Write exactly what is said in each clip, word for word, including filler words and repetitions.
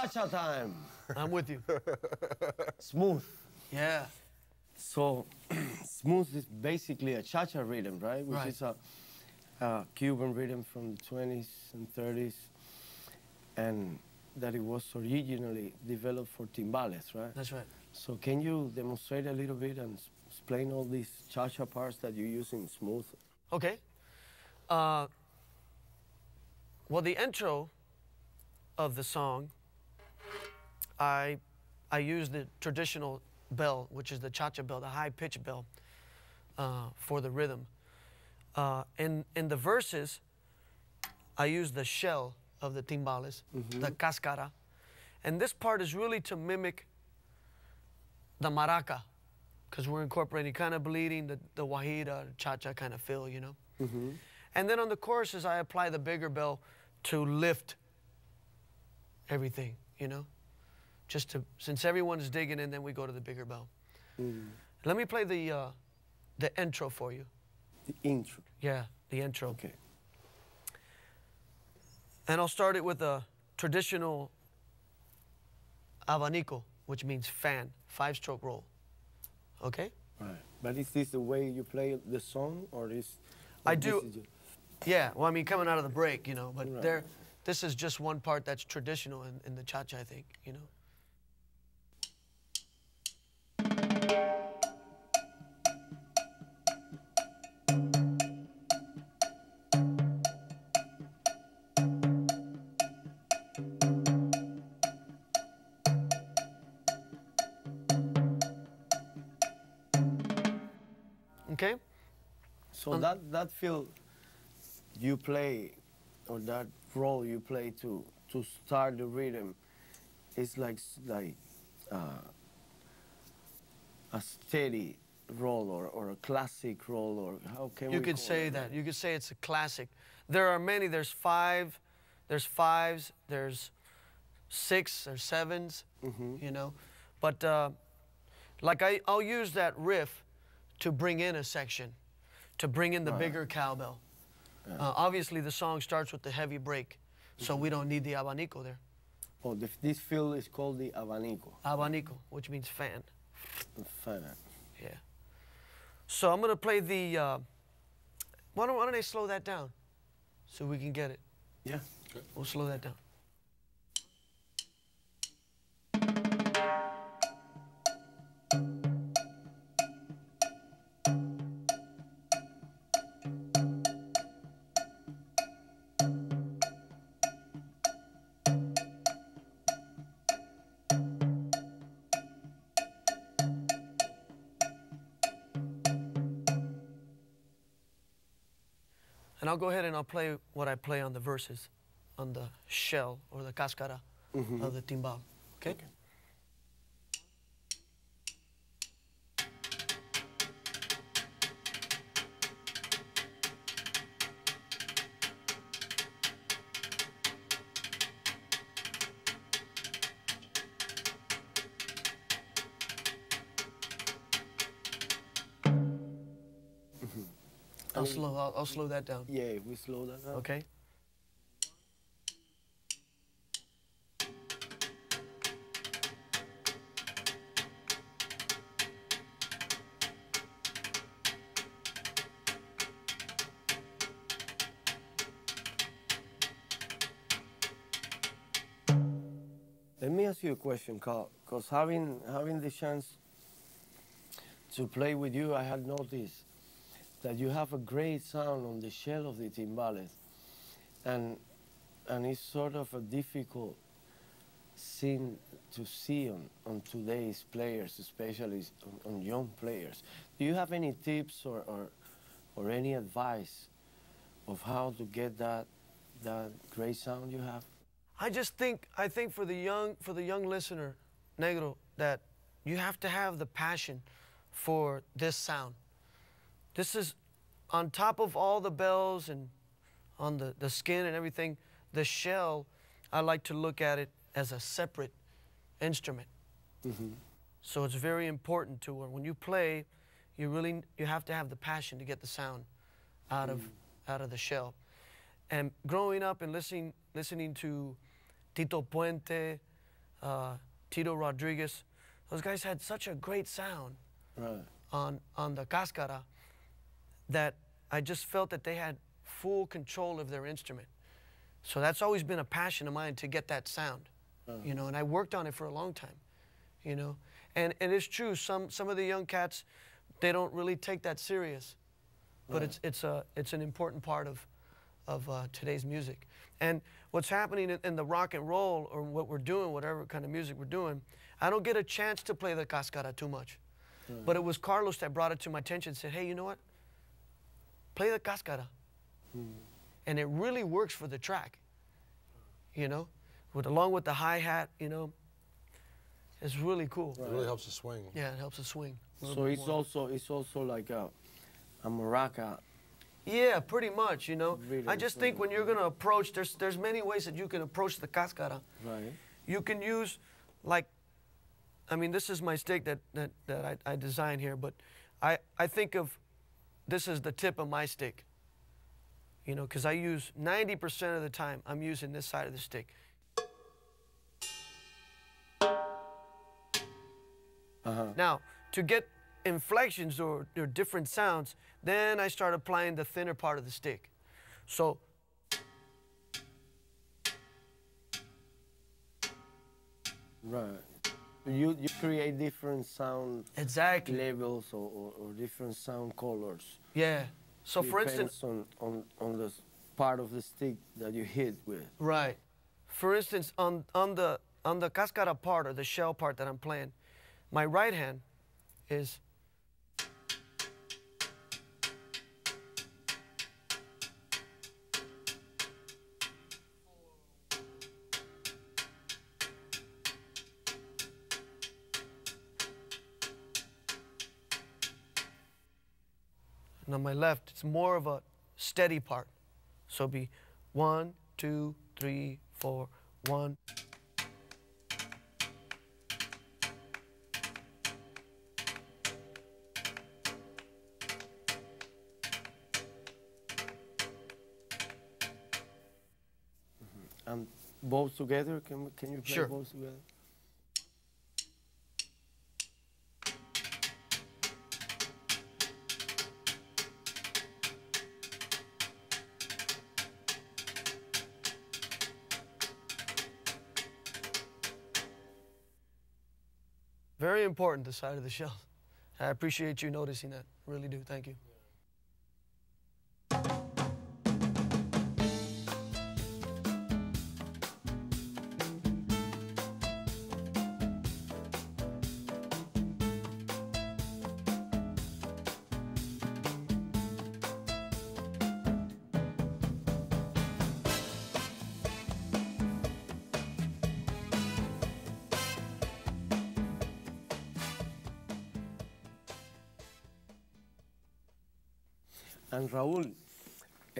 cha-cha time. I'm with you. Smooth. Yeah. So, smooth is basically a cha-cha rhythm, right? Which Right. is a, a Cuban rhythm from the twenties and thirties, and that it was originally developed for timbales, right? That's right. So can you demonstrate a little bit and s- explain all these cha-cha parts that you use in smooth? Okay. Uh, well, the intro of the song, I, I use the traditional bell, which is the cha-cha bell, the high-pitched bell, uh, for the rhythm. Uh, in, in the verses, I use the shell of the timbales, Mm-hmm. the cascara. And this part is really to mimic the maraca, because we're incorporating kind of bleeding, the, the guajira, cha-cha kind of feel, you know? Mm-hmm. And then on the choruses, I apply the bigger bell to lift everything, you know? Just to, since everyone is digging in, then we go to the bigger bell. Mm. Let me play the, uh, the intro for you. The intro. Yeah, the intro. Okay. And I'll start it with a traditional abanico, which means fan, five-stroke roll. Okay? Right. But is this the way you play the song, or is? I or do. this is just- Yeah, well, I mean, coming out of the break, you know, but Right. there, this is just one part that's traditional in, in the cha-cha, I think, you know. Okay? So Um, that that feel you play, or that role you play to to start the rhythm, is like s- like uh, a steady roll, or, or a classic roll, or how can You we could call say it? that. You could say it's a classic. There are many. There's five. There's fives. There's six or sevens. Mhm. You know, but uh, like I, I'll use that riff to bring in a section, to bring in the Right. bigger cowbell. Uh, obviously, the song starts with the heavy break, so we don't need the abanico there. Oh, the, this feel is called the abanico. Abanico, which means fan. The fan. Yeah. So I'm gonna play the. Uh, why don't Why don't I slow that down, so we can get it? Yeah. We'll slow that down. And I'll go ahead and I'll play what I play on the verses, on the shell or the cascara Mhm. of the timbal. Okay? Okay. I'll slow. I'll, I'll slow that down. Yeah, if we slow that down. Okay? Let me ask you a question, Carl, because having having the chance to play with you, I had noticed that you have a great sound on the shell of the timbales, and and it's sort of a difficult thing to see on, on today's players, especially on, on young players. Do you have any tips or, or or any advice of how to get that that great sound you have? I just think I think for the young for the young listener, Negro, that you have to have the passion for this sound. This is on top of all the bells and on the, the skin and everything, the shell, I like to look at it as a separate instrument. Mm-hmm. So it's very important to where when you play, you really you have to have the passion to get the sound out of out of the shell. And growing up and listening listening to Tito Puente, uh, Tito Rodriguez. Those guys had such a great sound Right. on, on the cascara that I just felt that they had full control of their instrument. So that's always been a passion of mine to get that sound, Uh-huh. you know, and I worked on it for a long time, you know. And, and it's true, some, some of the young cats, they don't really take that serious, but Right. it's, it's, a, it's an important part of, of uh, today's music. And what's happening in, in the rock and roll, or what we're doing, whatever kind of music we're doing, I don't get a chance to play the cascara too much. Right. But it was Carlos that brought it to my attention and said, hey, you know what? Play the cascara. Mm. And it really works for the track, you know? With, along with the hi-hat, you know? It's really cool. It really helps the swing. Yeah, it helps the swing. a little So bit it's more. also it's also like a a maraca. Yeah, pretty much, you know. Really I just think swing. when you're gonna approach, there's, there's many ways that you can approach the cascara. Right. You can use, like, I mean, this is my stick that, that, that I, I designed here, but I, I think of this as the tip of my stick, you know, because I use ninety percent of the time, I'm using this side of the stick. Uh-huh. Now, to get inflections or, or different sounds, then I start applying the thinner part of the stick. So, Right. You you create different sound exactly, levels or, or, or different sound colors. yeah. So for Depends instance, on, on on the s- part of the stick that you hit with. right. For instance, on, on the on the cascara part, or the shell part that I'm playing, my right hand is and on my left, it's more of a steady part. So it'll be one, two, three, four, one. And both together, can can you play Sure. both together? Very important, the side of the shell. I appreciate you noticing that. Really do. Thank you. And Raul, uh,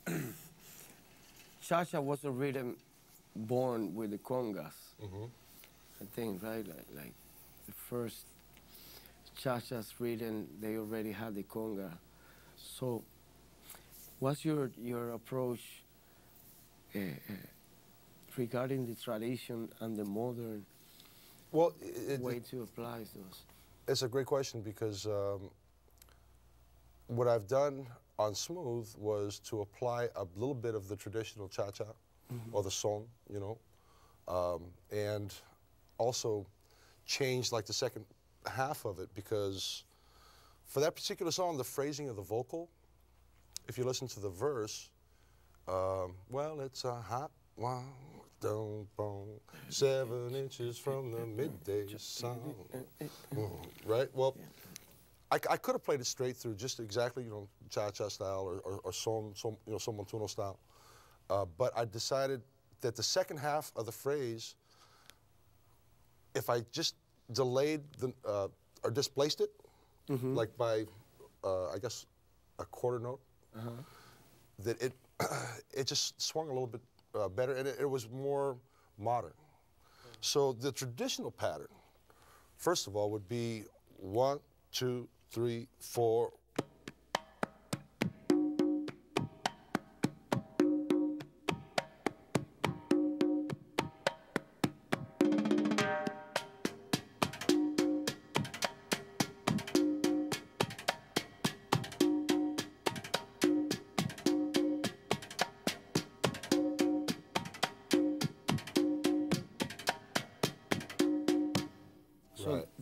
cha-cha was a rhythm born with the congas, Mm-hmm. I think, right? Like, like the first cha-cha's rhythm, they already had the conga. So, what's your your approach uh, uh, regarding the tradition and the modern Well, it, way it, to apply those? it's a great question because um, what I've done on Smooth was to apply a little bit of the traditional cha-cha or the son, you know, um, and also change like the second half of it, because for that particular song, the phrasing of the vocal, if you listen to the verse, um, well, it's a hot one, don't boom, seven inches from the midday sun, Mm, right? Well, I, I could have played it straight through, just exactly, you know, cha-cha style or, or, or son, son, you know, son montuno style. Uh, but I decided that the second half of the phrase, if I just delayed the, uh, or displaced it, like by, uh, I guess, a quarter note, that it, it just swung a little bit uh, better, and it, it was more modern. So the traditional pattern, first of all, would be one, two, three, four.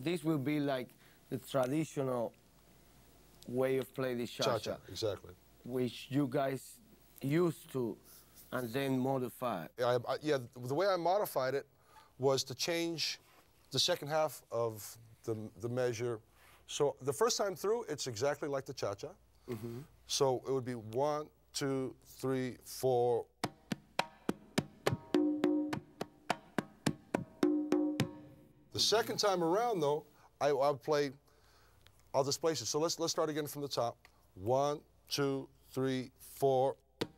this will be like the traditional way of playing the cha-cha. Cha-cha, exactly. Which you guys used to, and then modify. I, I, yeah, the way I modified it was to change the second half of the, the measure. So the first time through, it's exactly like the cha-cha. Mm-hmm. So it would be one, two, three, four. The second time around, though, I, I would play, I'll displace it. So let's, let's start again from the top. One, two, three, four.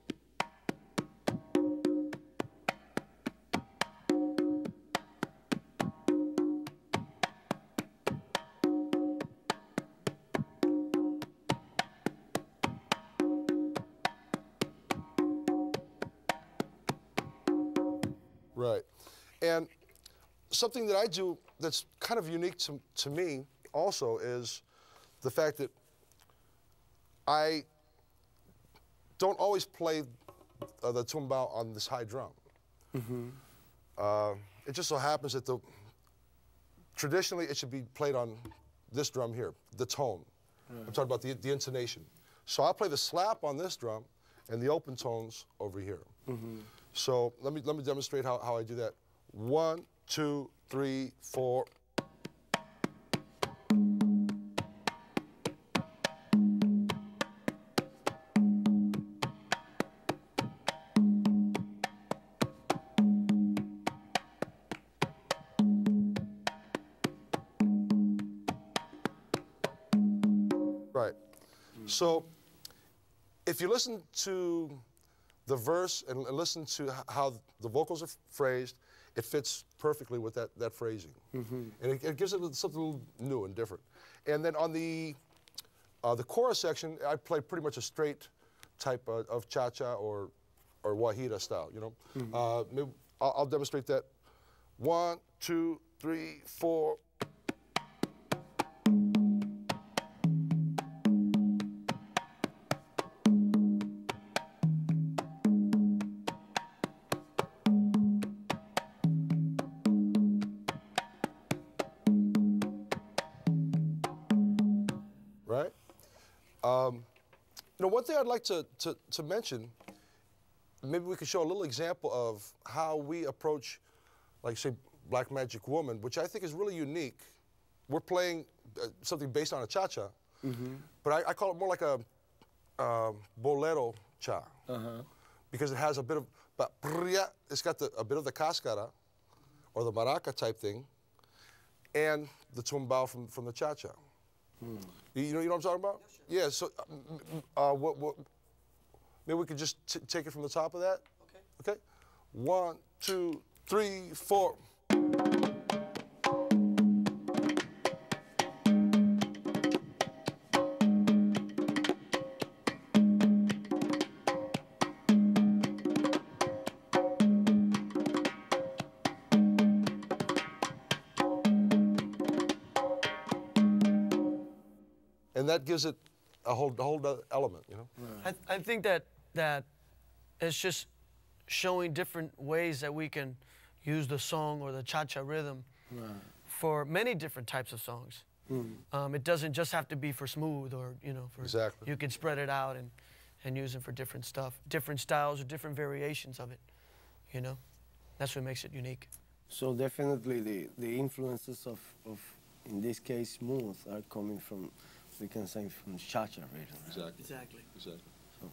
Right. And something that I do that's kind of unique to, to me also is the fact that I don't always play uh, the tumbao on this high drum. Mm-hmm. uh, it just so happens that the traditionally it should be played on this drum here, the tone. Mm. I'm talking about the, the intonation. So I'll play the slap on this drum and the open tones over here. Mm-hmm. So let me, let me demonstrate how, how I do that. One, two, three, four. Right. So if you listen to the verse and listen to how the vocals are phrased, it fits perfectly with that, that phrasing. Mm-hmm. And it, it gives it something a little new and different. And then on the, uh, the chorus section, I play pretty much a straight type of, of cha-cha or, or guajira style, you know? Mm-hmm. uh, maybe I'll, I'll demonstrate that. One, two, three, four. Right? Um, you know, one thing I'd like to, to, to mention, maybe we could show a little example of how we approach, like, say, Black Magic Woman, which I think is really unique. We're playing uh, something based on a cha-cha, mm-hmm. but I, I call it more like a uh, bolero cha, uh-huh. because it has a bit of, but it's got the, a bit of the cascara, or the maraca type thing, and the tumbao from, from the cha-cha. Hmm. You know, you know what I'm talking about? Yeah, sure. Yeah, so uh, what, what, maybe we could just t take it from the top of that? Okay. Okay? One, two, three, four. And that gives it a whole, a whole other element, you know? I, th I think that, that it's just showing different ways that we can use the song or the cha-cha rhythm right. for many different types of songs. Mm. Um, it doesn't just have to be for smooth or, you know, for, exactly. you can spread it out and, and use it for different stuff, different styles or different variations of it, you know? That's what makes it unique. So definitely the, the influences of, of, in this case, smooth are coming from, we can say, from cha-cha rhythm. Right? Exactly. Exactly. Exactly. So.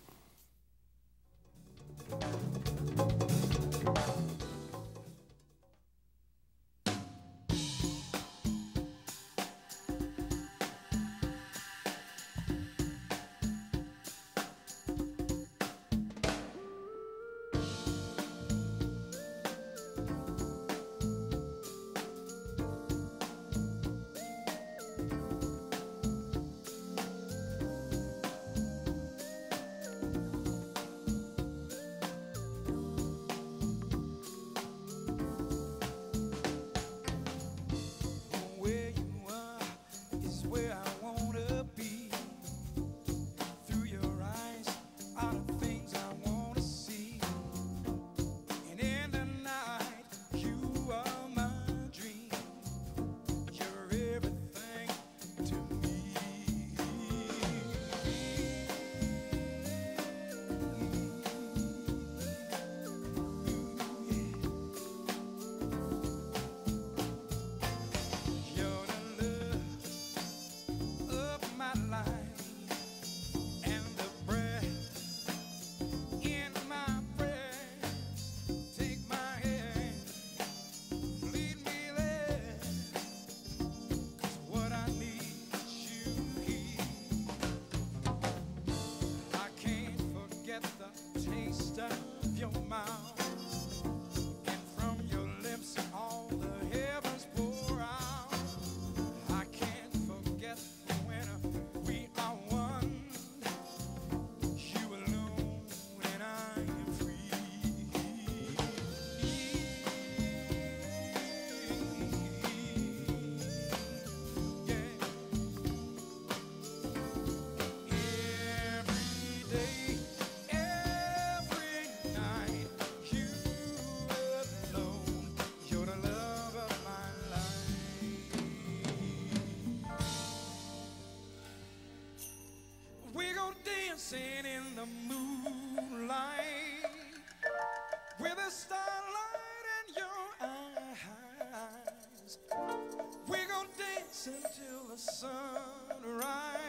dancing in the moonlight with a starlight in your eyes. We're gonna dance until the sunrise.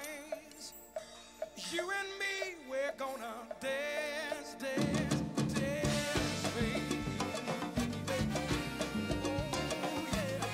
You and me, we're gonna dance, dance, dance, baby. Oh, yeah.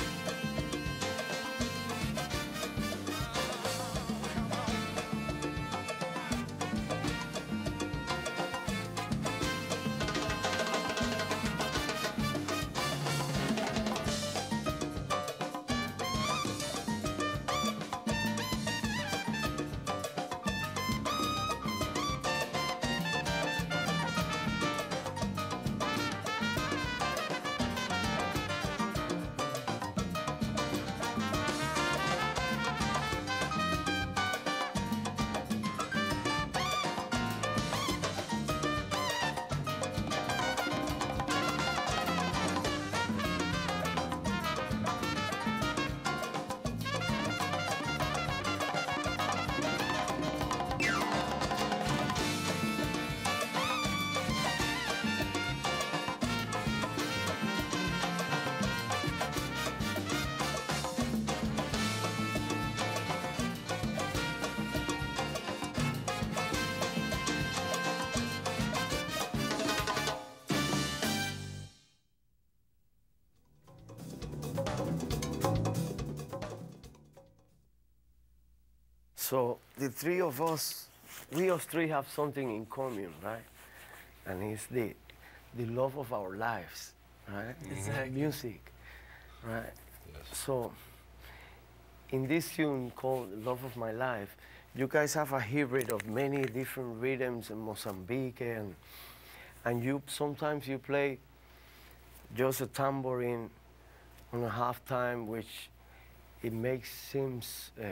So the three of us, we us three have something in common, right? And it's the, the love of our lives, right? Exactly. Music, right? Yes. So in this tune called Love of My Life, you guys have a hybrid of many different rhythms in Mozambique, and, and you sometimes you play just a tambourine on a half time, which it makes seems uh,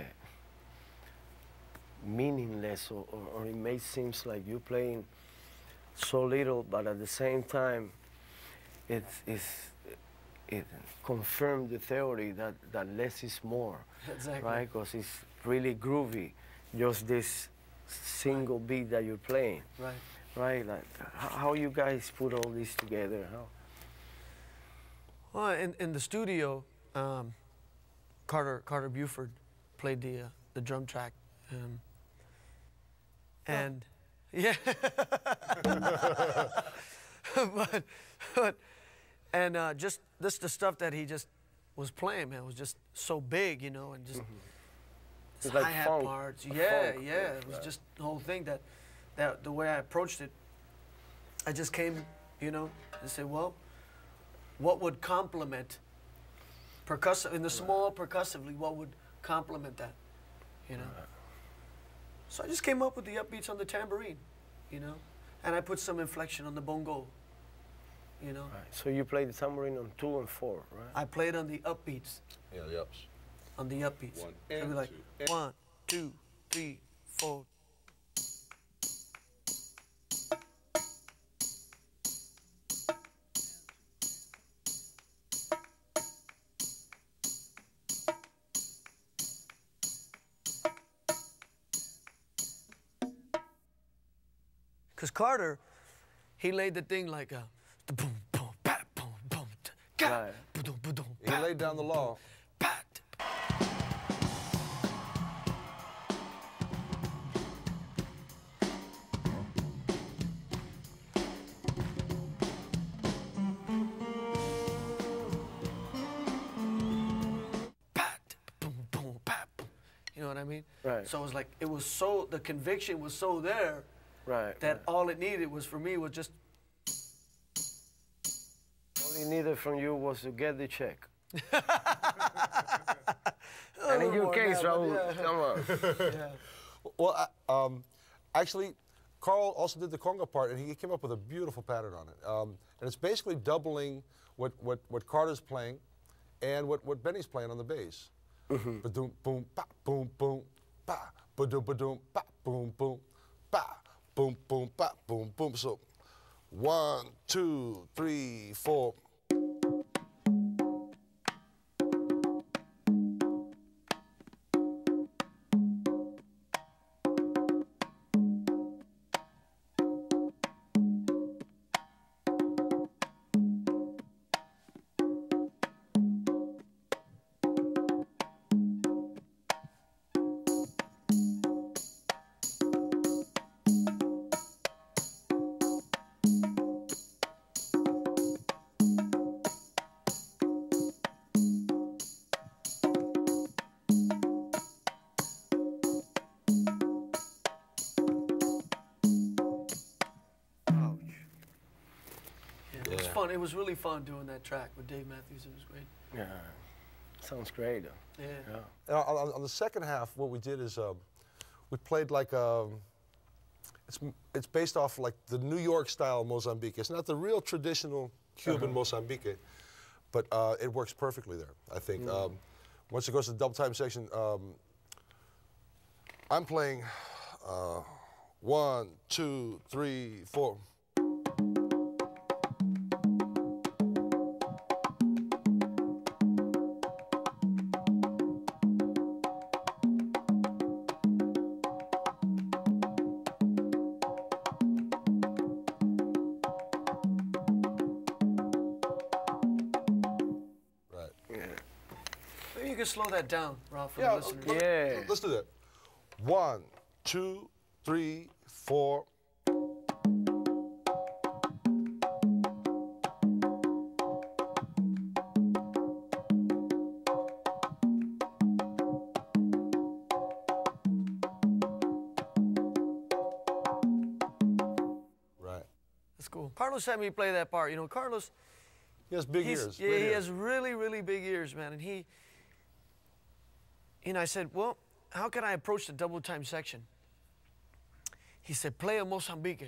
meaningless, or, or, or it may seems like you're playing so little, but at the same time, it, it's, it confirmed the theory that, that less is more, Exactly. right? Because it's really groovy, just this single beat that you're playing, Right. right? Like, how, how you guys put all this together? How? Well, in, in the studio, um, Carter Carter Buford played the uh, the drum track, um, and yeah, but but and uh, just this the stuff that he just was playing, man, was just so big, you know, and just It's his like hi-hat funk, parts, a yeah, funk, yeah, yeah, it was right. just the whole thing that that the way I approached it, I just came, you know, and said, well, what would complement percussive, in the small percussively, what would complement that, you know? So I just came up with the upbeats on the tambourine, you know? And I put some inflection on the bongo, you know? Right. So you play the tambourine on two and four, right? I played on the upbeats, Yeah, the ups. on the upbeats. One So it'd and be like, two and- one, two, three, four. Because Carter, he laid the thing like a boom, boom, pat, boom, boom, ta, Right. ba-dum, ba-dum, He pat, laid down the boom, law. boom, pat. Pat, boom, boom, pat, boom. You know what I mean? Right. So it was like, it was so, the conviction was so there Right. that right. all it needed was for me was just, All he needed from you was to get the check. a And in little your more case, than that, Raul, but yeah. come on. Yeah. Well, I, um, actually, Carl also did the conga part, and he came up with a beautiful pattern on it. Um, and it's basically doubling what, what, what Carter's playing and what, what Benny's playing on the bass. Ba-doom, boom, ba, boom, boom, ba, ba-doom, ba-doom, ba, boom, boom, ba, boom, boom, ba, boom, boom. So, one, two, three, four. Yeah. fun. It was really fun doing that track with Dave Matthews. It was great. Yeah, sounds great. Yeah. Yeah. And on, on the second half, what we did is um, we played like um, it's it's based off like the New York style Mozambique. It's not the real traditional Cuban Uh-huh. Mozambique, but uh, it works perfectly there. I think. Mm. Um, once it goes to the double time section, um, I'm playing uh, one, two, three, four. Maybe you could slow that down, Ralph, for Yeah, the listeners. let- Yeah. Let's do that. One, two, three, four. Right. That's cool. Carlos had me play that part. You know, Carlos, He has big he's, ears. yeah, great he ears. has really, really big ears, man. And he, you know, I said, well, how can I approach the double time section? He said, play a Mozambique.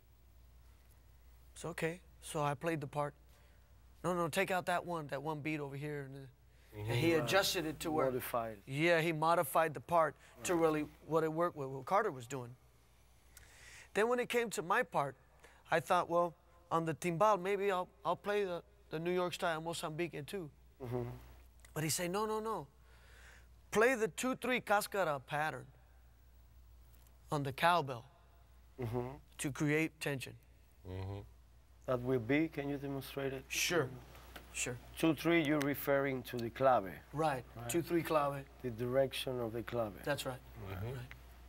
So, okay. So I played the part. No, no, take out that one, that one beat over here. And, uh, and he adjusted it to where. Modified. Yeah, he modified the part to really what it worked with what Carter was doing. Then when it came to my part, I thought, well, on the timbal, maybe I'll, I'll play the, the New York style Mozambique too. Mm-hmm. But he said, no, no, no. Play the two three cascara pattern on the cowbell Mm-hmm. to create tension. Mm-hmm. That will be, can you demonstrate it? Sure, sure. Two, three, you're referring to the clave, Right, Right. two three clave. the direction of the clave. That's right. Mm-hmm. right.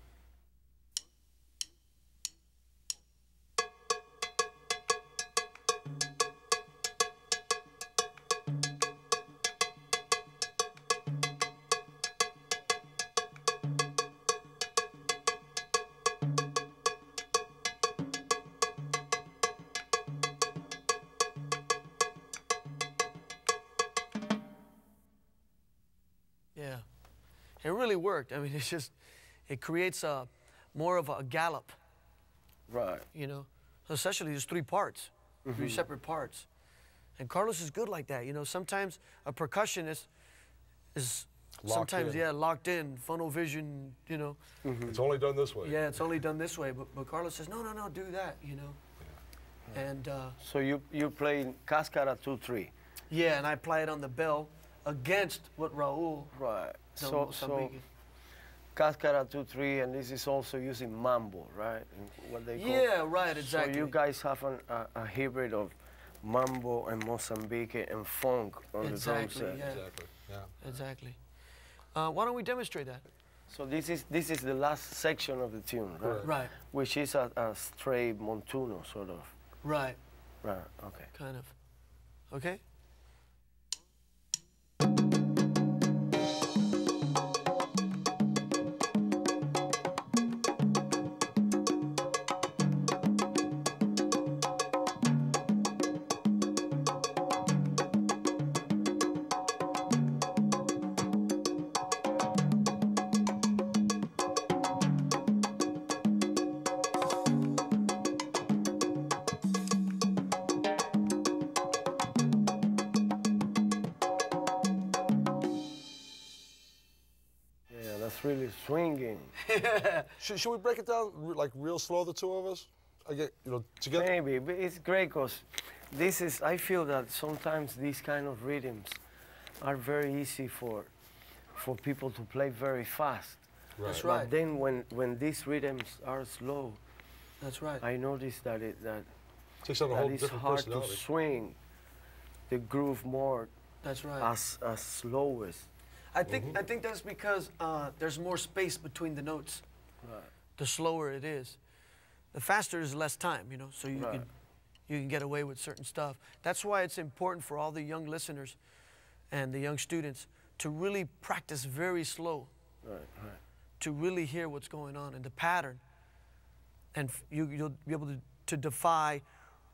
Yeah, it really worked. I mean, it's just, it creates a more of a gallop, Right. you know. So essentially, there's three parts, three separate parts, and Carlos is good like that. You know, sometimes a percussionist is Locked sometimes in. yeah locked in, funnel vision. You know, It's only done this way. yeah, it's only done this way. But but Carlos says no, no, no, do that. You know, and uh, So you you play cascara two, three. yeah, and I apply it on the bell against what Raul. Right. done So with so Mozambique. cascara two, three, and this is also using mambo, right? And what they call. Yeah, right, exactly. So you guys have an, a, a hybrid of mambo and Mozambique and funk on Exactly, the drum set. yeah. Exactly. Yeah. Exactly. Uh, why don't we demonstrate that? So this is this is the last section of the tune, right? Correct. Right, Which is a, a straight montuno, sort of. right, Right. Okay. kind of. Okay? Yeah, that's really swinging. Should, should we break it down re- like real slow, the two of us? I get, you know, together. Maybe, but it's great because this is, I feel that sometimes these kind of rhythms are very easy for, for people to play very fast. That's Right. right. But then when, when these rhythms are slow, That's right. I notice that it, that, Takes on a that whole it's different hard to personality. swing the groove more That's right. as, as slow as. I think I think that's because uh, there's more space between the notes. Right. The slower it is, the faster is less time. You know, so you Right. can you can get away with certain stuff. That's why it's important for all the young listeners and the young students to really practice very slow, Right, right. to really hear what's going on and the pattern, and f- you, you'll be able to, to defy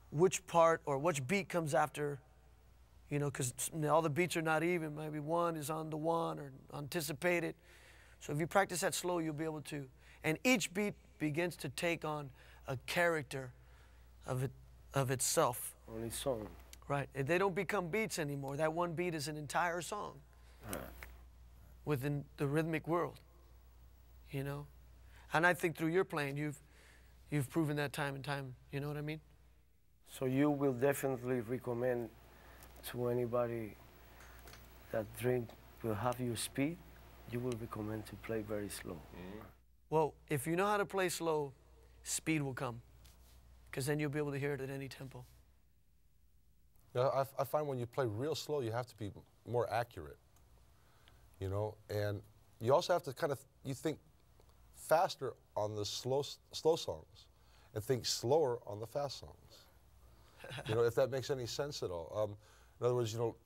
which part or which beat comes after, you know, because all the beats are not even. Maybe one is on the one or anticipated. So if you practice that slow, you'll be able to. And each beat begins to take on a character of it, of itself. On its own. Right. They don't become beats anymore. That one beat is an entire song Right. within the rhythmic world, you know? And I think through your playing, you've, you've proven that time and time, you know what I mean? So you will definitely recommend to anybody that drink will have your speed, you will recommend to play very slow. Mm. Well, if you know how to play slow, speed will come, because then you'll be able to hear it at any tempo. Yeah, I, I find when you play real slow, you have to be more accurate, you know, and you also have to kind of, you think faster on the slow, slow songs and think slower on the fast songs. You know, if that makes any sense at all. Um, in other words, you know,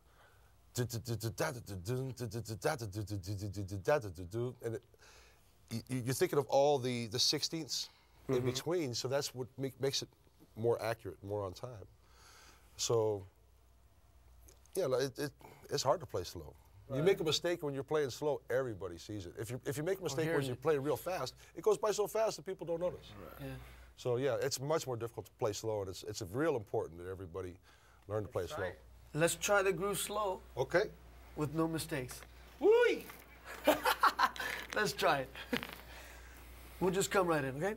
and it, you, you're thinking of all the, the sixteenths mm-hmm. in between, so that's what make, makes it more accurate, more on time. So, yeah, it, it, it's hard to play slow. Right. You make a mistake when you're playing slow, everybody sees it. If you, if you make a mistake when you play real fast, it goes by so fast that people don't notice. Right. Yeah. So, yeah, it's much more difficult to play slow, and it's, it's real important that everybody learn to play Let's slow. It. Let's try the groove slow. Okay. With no mistakes. Woo! Let's try it. We'll just come right in, okay?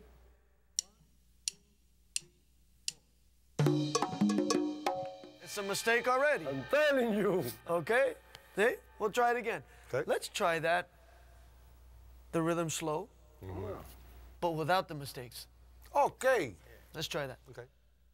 It's a mistake already. I'm telling you. Okay? See? We'll try it again. Okay. Let's try that, the rhythm slow, mm-hmm. but without the mistakes. Okay. Let's try that. Okay.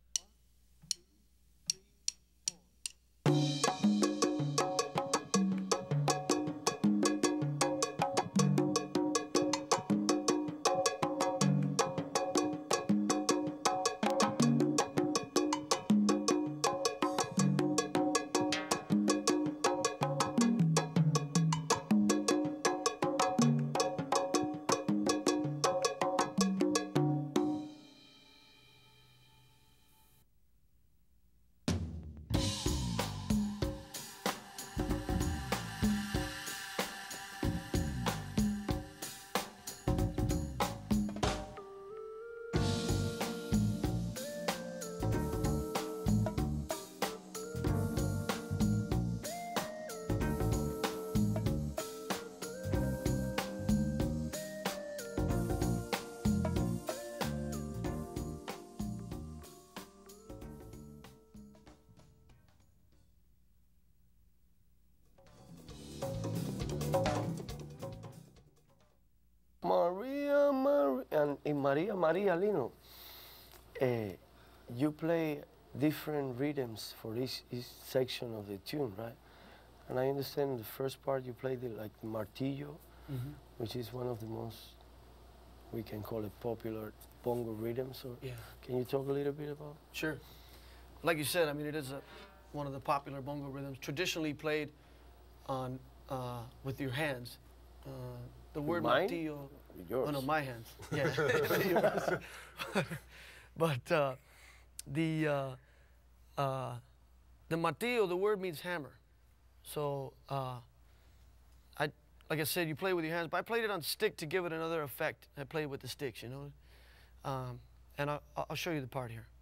Maria, Maria, and in Maria, Maria, Lino, uh, you play different rhythms for each, each section of the tune, right? And I understand the first part you played it like the martillo, mm-hmm. which is one of the most, we can call it popular bongo rhythms. So yeah. Can you talk a little bit about? Sure. Like you said, I mean, it is a, one of the popular bongo rhythms, traditionally played on uh, with your hands. Uh, the word Mine? martillo. Yours. Oh no, my hands. Yeah. But uh, the uh, uh, the martillo, the word means hammer. So uh, I, like I said, you play with your hands, but I played it on stick to give it another effect. I played with the sticks, you know. Um, and I'll, I'll show you the part here.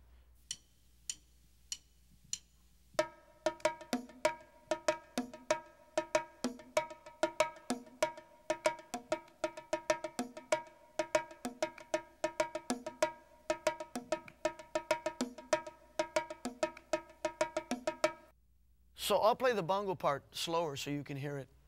So I'll play the bongo part slower so you can hear it.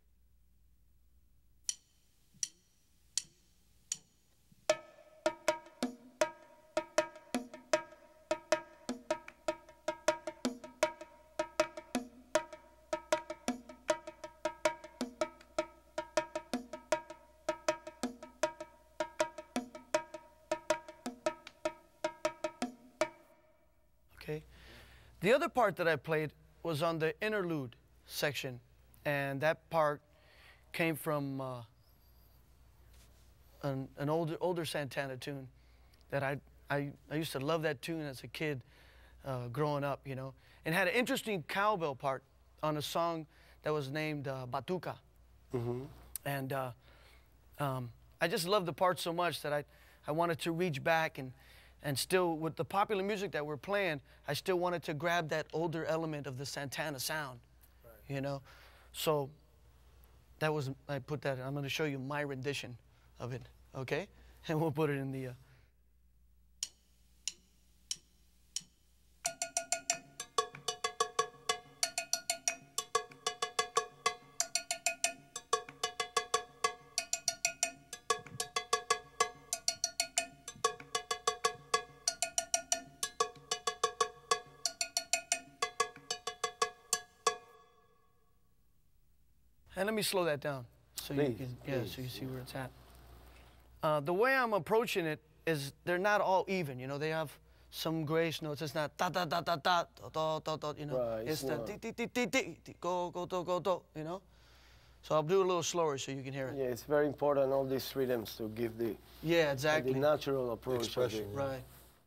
Okay. The other part that I played was on the interlude section, and that part came from uh, an, an older older Santana tune that I, I I used to love that tune as a kid. uh, growing up, you know, and had an interesting cowbell part on a song that was named uh, Batuca. Mm-hmm. And uh, um, I just loved the part so much that I, I wanted to reach back and, and still, with the popular music that we're playing, I still wanted to grab that older element of the Santana sound, right. You know? So that was, I put that, I'm gonna show you my rendition of it, okay? And we'll put it in the, uh, and let me slow that down so Please, you can, yeah, please, so you see yeah. where it's at. Uh, the way I'm approaching it is they're not all even, you know, they have some grace notes. It's not da da da da da da da da, you know. Right, it's it's the not. ti ti ti ti ti ti go go do go do, you know. So I'll do a little slower so you can hear it. Yeah, it's very important, all these rhythms, to give the, Yeah, exactly. the natural approach. of Expression, it. yeah. Right.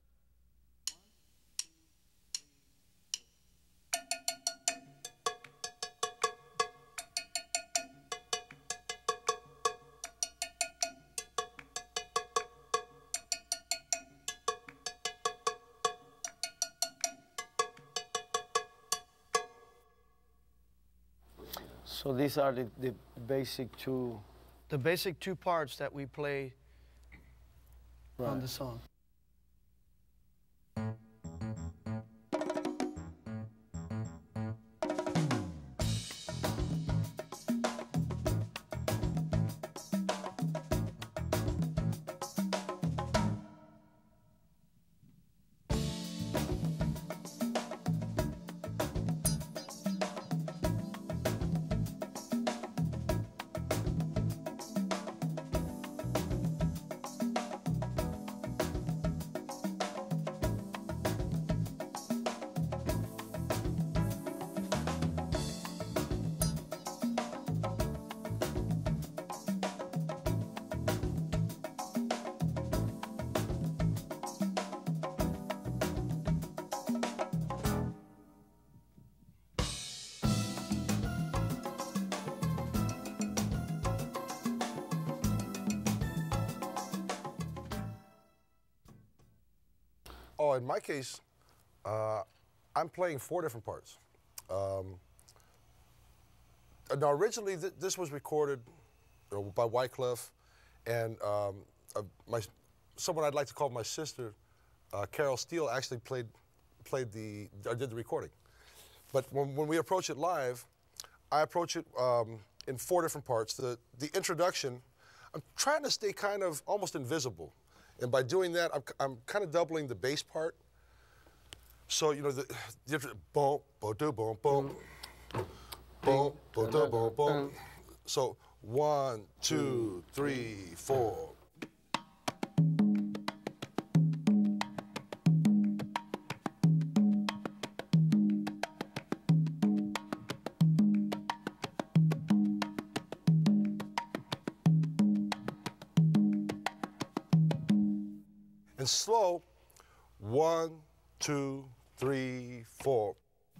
So these are the, the basic two. The basic two parts that we play on Right. the song. Oh, in my case, uh, I'm playing four different parts. Um, now, originally, th this was recorded you know, by Wyclef, and um, uh, my, someone I'd like to call my sister, uh, Carol Steele, actually played, played the, or did the recording. But when, when we approach it live, I approach it um, in four different parts. The, the introduction, I'm trying to stay kind of almost invisible. And by doing that, I'm, I'm kind of doubling the bass part. So, you know, the different boom, boom, boom, boom, boom, boom, boom, boom, boom, boom. So, one, two, three, four. And slow, one, two, three, four.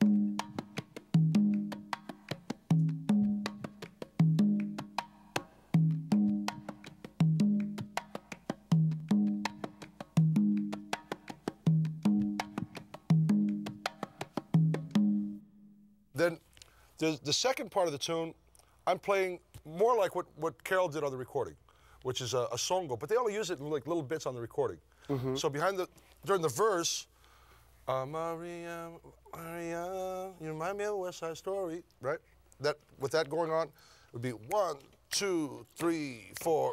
Then the, the second part of the tune, I'm playing more like what, what Carol did on the recording, which is a, a songo, but they only use it in like little bits on the recording. Mm-hmm. So behind the, during the verse, uh, Maria, Maria, you remind me of a West Side Story, right? That, with that going on, it would be one, two, three, four.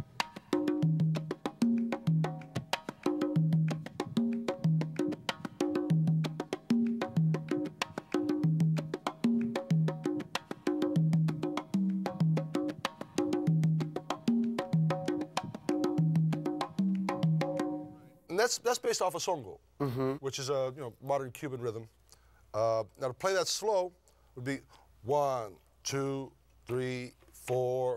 And that's, that's based off a songo, mm-hmm. which is a you know, modern Cuban rhythm. Uh, now to play that slow would be one, two, three, four.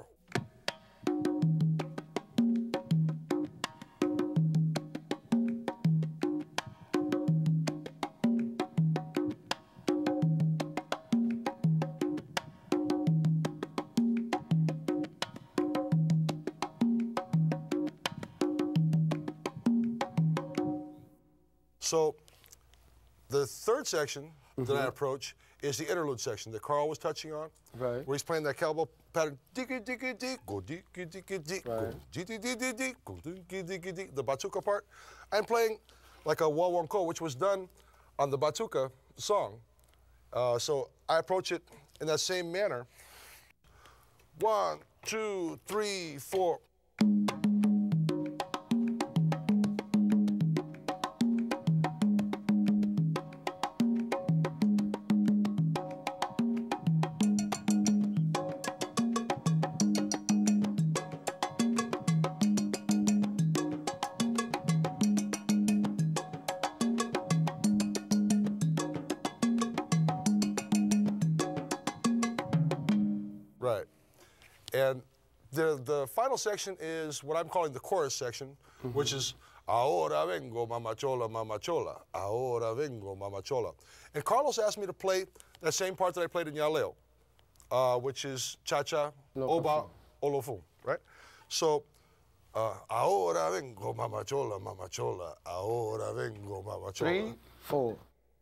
So the third section that I approach is the interlude section that Carl was touching on, Right. where he's playing that cowbell pattern, diggy diggy dig, go diggy diggy dig, go diggy diggy dig, go diggy diggy dig, the batuka part. I'm playing like a wah wah ko, which was done on the batuka song. Uh, so I approach it in that same manner. One, two, three, four. Right. And the, the final section is what I'm calling the chorus section, mm-hmm. which is Ahora vengo, mamachola, mamachola. Ahora vengo, mamachola. And Carlos asked me to play that same part that I played in Yaleo, uh, which is cha-cha, oba, olofun, right? So, uh, Ahora vengo, mamachola, mamachola. Ahora vengo, mamachola. Three, four.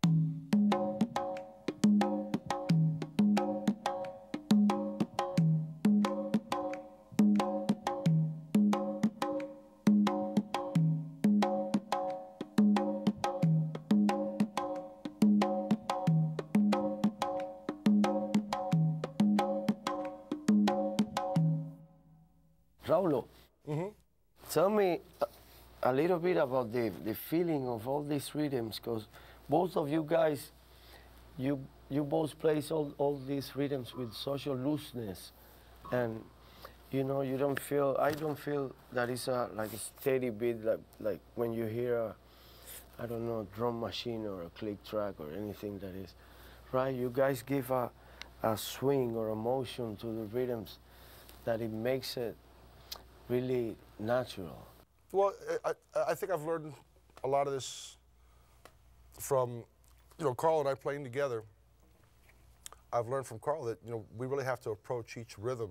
Raulo, Mm-hmm. tell me a, a little bit about the, the feeling of all these rhythms, because both of you guys, you you both play all, all these rhythms with such a looseness, and you know, you don't feel, I don't feel that it's a, like a steady beat, like, like when you hear a, I don't know, drum machine or a click track or anything that is, right? You guys give a, a swing or a motion to the rhythms that it makes it really natural. Well, I, I think I've learned a lot of this from, you know, Carl and I playing together. I've learned from Carl that, you know, we really have to approach each rhythm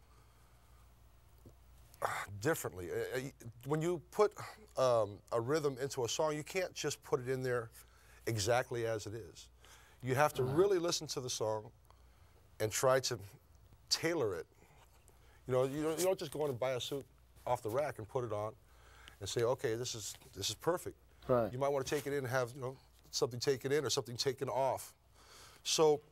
differently. When you put um, a rhythm into a song, you can't just put it in there exactly as it is. You have to really listen to the song and try to tailor it. You know, you don't, you don't just go in and buy a suit off the rack and put it on and say, okay, this is, this is perfect. Right. You might want to take it in and have, you know, something taken in or something taken off. So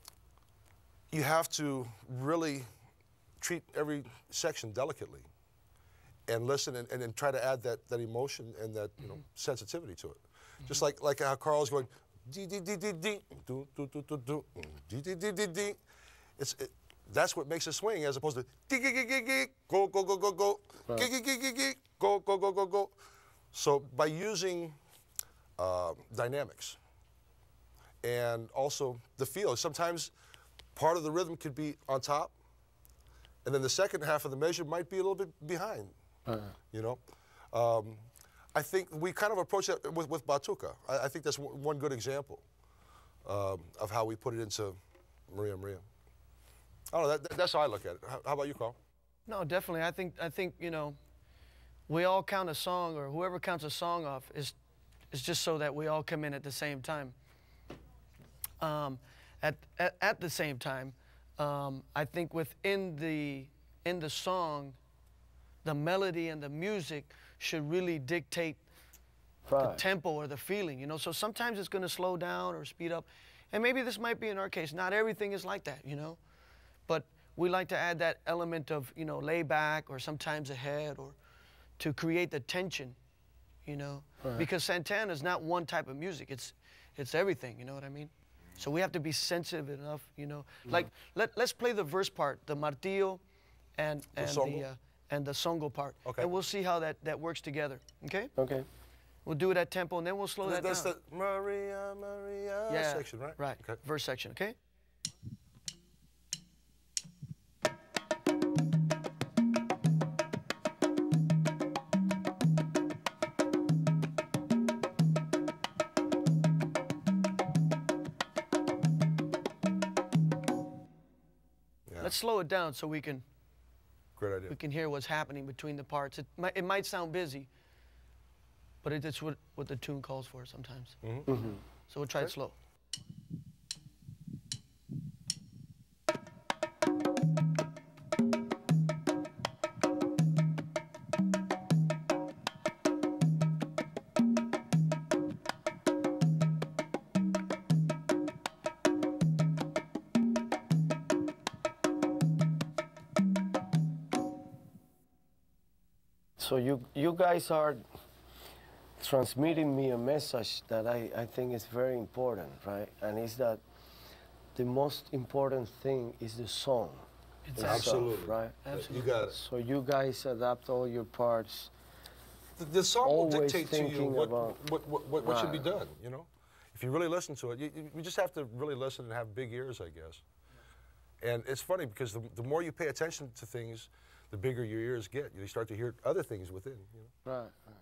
you have to really treat every section delicately and listen and, and, and try to add that, that emotion and that, you know, sensitivity to it. Mm-hmm. Just like, like how Carl's going, dee dee dee dee dee, do do do do do, dee dee dee dee dee. It's, it, that's what makes it swing, as opposed to gig gig gig gig, go go go go go, gig gig gig gig, go go go go go. So by using uh, dynamics and also the feel, sometimes part of the rhythm could be on top, and then the second half of the measure might be a little bit behind. Uh-huh. You know, um, I think we kind of approach that with, with batuka. I, I think that's w one good example um, of how we put it into Maria Maria. I don't know, that, that's how I look at it. How, how about you, Carl? No, definitely. I think, I think, you know, we all count a song, or whoever counts a song off is, is just so that we all come in at the same time. Um, at, at, at the same time, um, I think within the, in the song, the melody and the music should really dictate right. the tempo or the feeling, you know? So sometimes it's gonna slow down or speed up. And maybe this might be in our case. Not everything is like that, you know? But we like to add that element of, you know, lay back or sometimes ahead, or to create the tension, you know? Right. Because Santana is not one type of music. It's, it's everything, you know what I mean? So we have to be sensitive enough, you know? Mm-hmm. Like, let, let's play the verse part, the martillo and, and the, the, uh, and the songo part. Okay. And we'll see how that, that works together, okay? Okay. We'll do it at tempo, and then we'll slow that That's down. That's the Maria, Maria yeah, section, right? Right, okay. Verse section, okay? Let's slow it down so we can, Great idea. we can hear what's happening between the parts. It might, it might sound busy, but it, it's what, what the tune calls for sometimes. Mm-hmm. Mm-hmm. So we'll try Okay. it slow. So you you guys are transmitting me a message that I, I think is very important, right? And it's that the most important thing is the song. itself, Absolutely. right? Absolutely. You got it. So you guys adapt all your parts. The, the song will Always dictate to you thinking what, about- what, what, what, what should be Right. done, you know? If you really listen to it, you, you you just have to really listen and have big ears, I guess. And it's funny because the, the more you pay attention to things, the bigger your ears get. You start to hear other things within, you know? Right, right.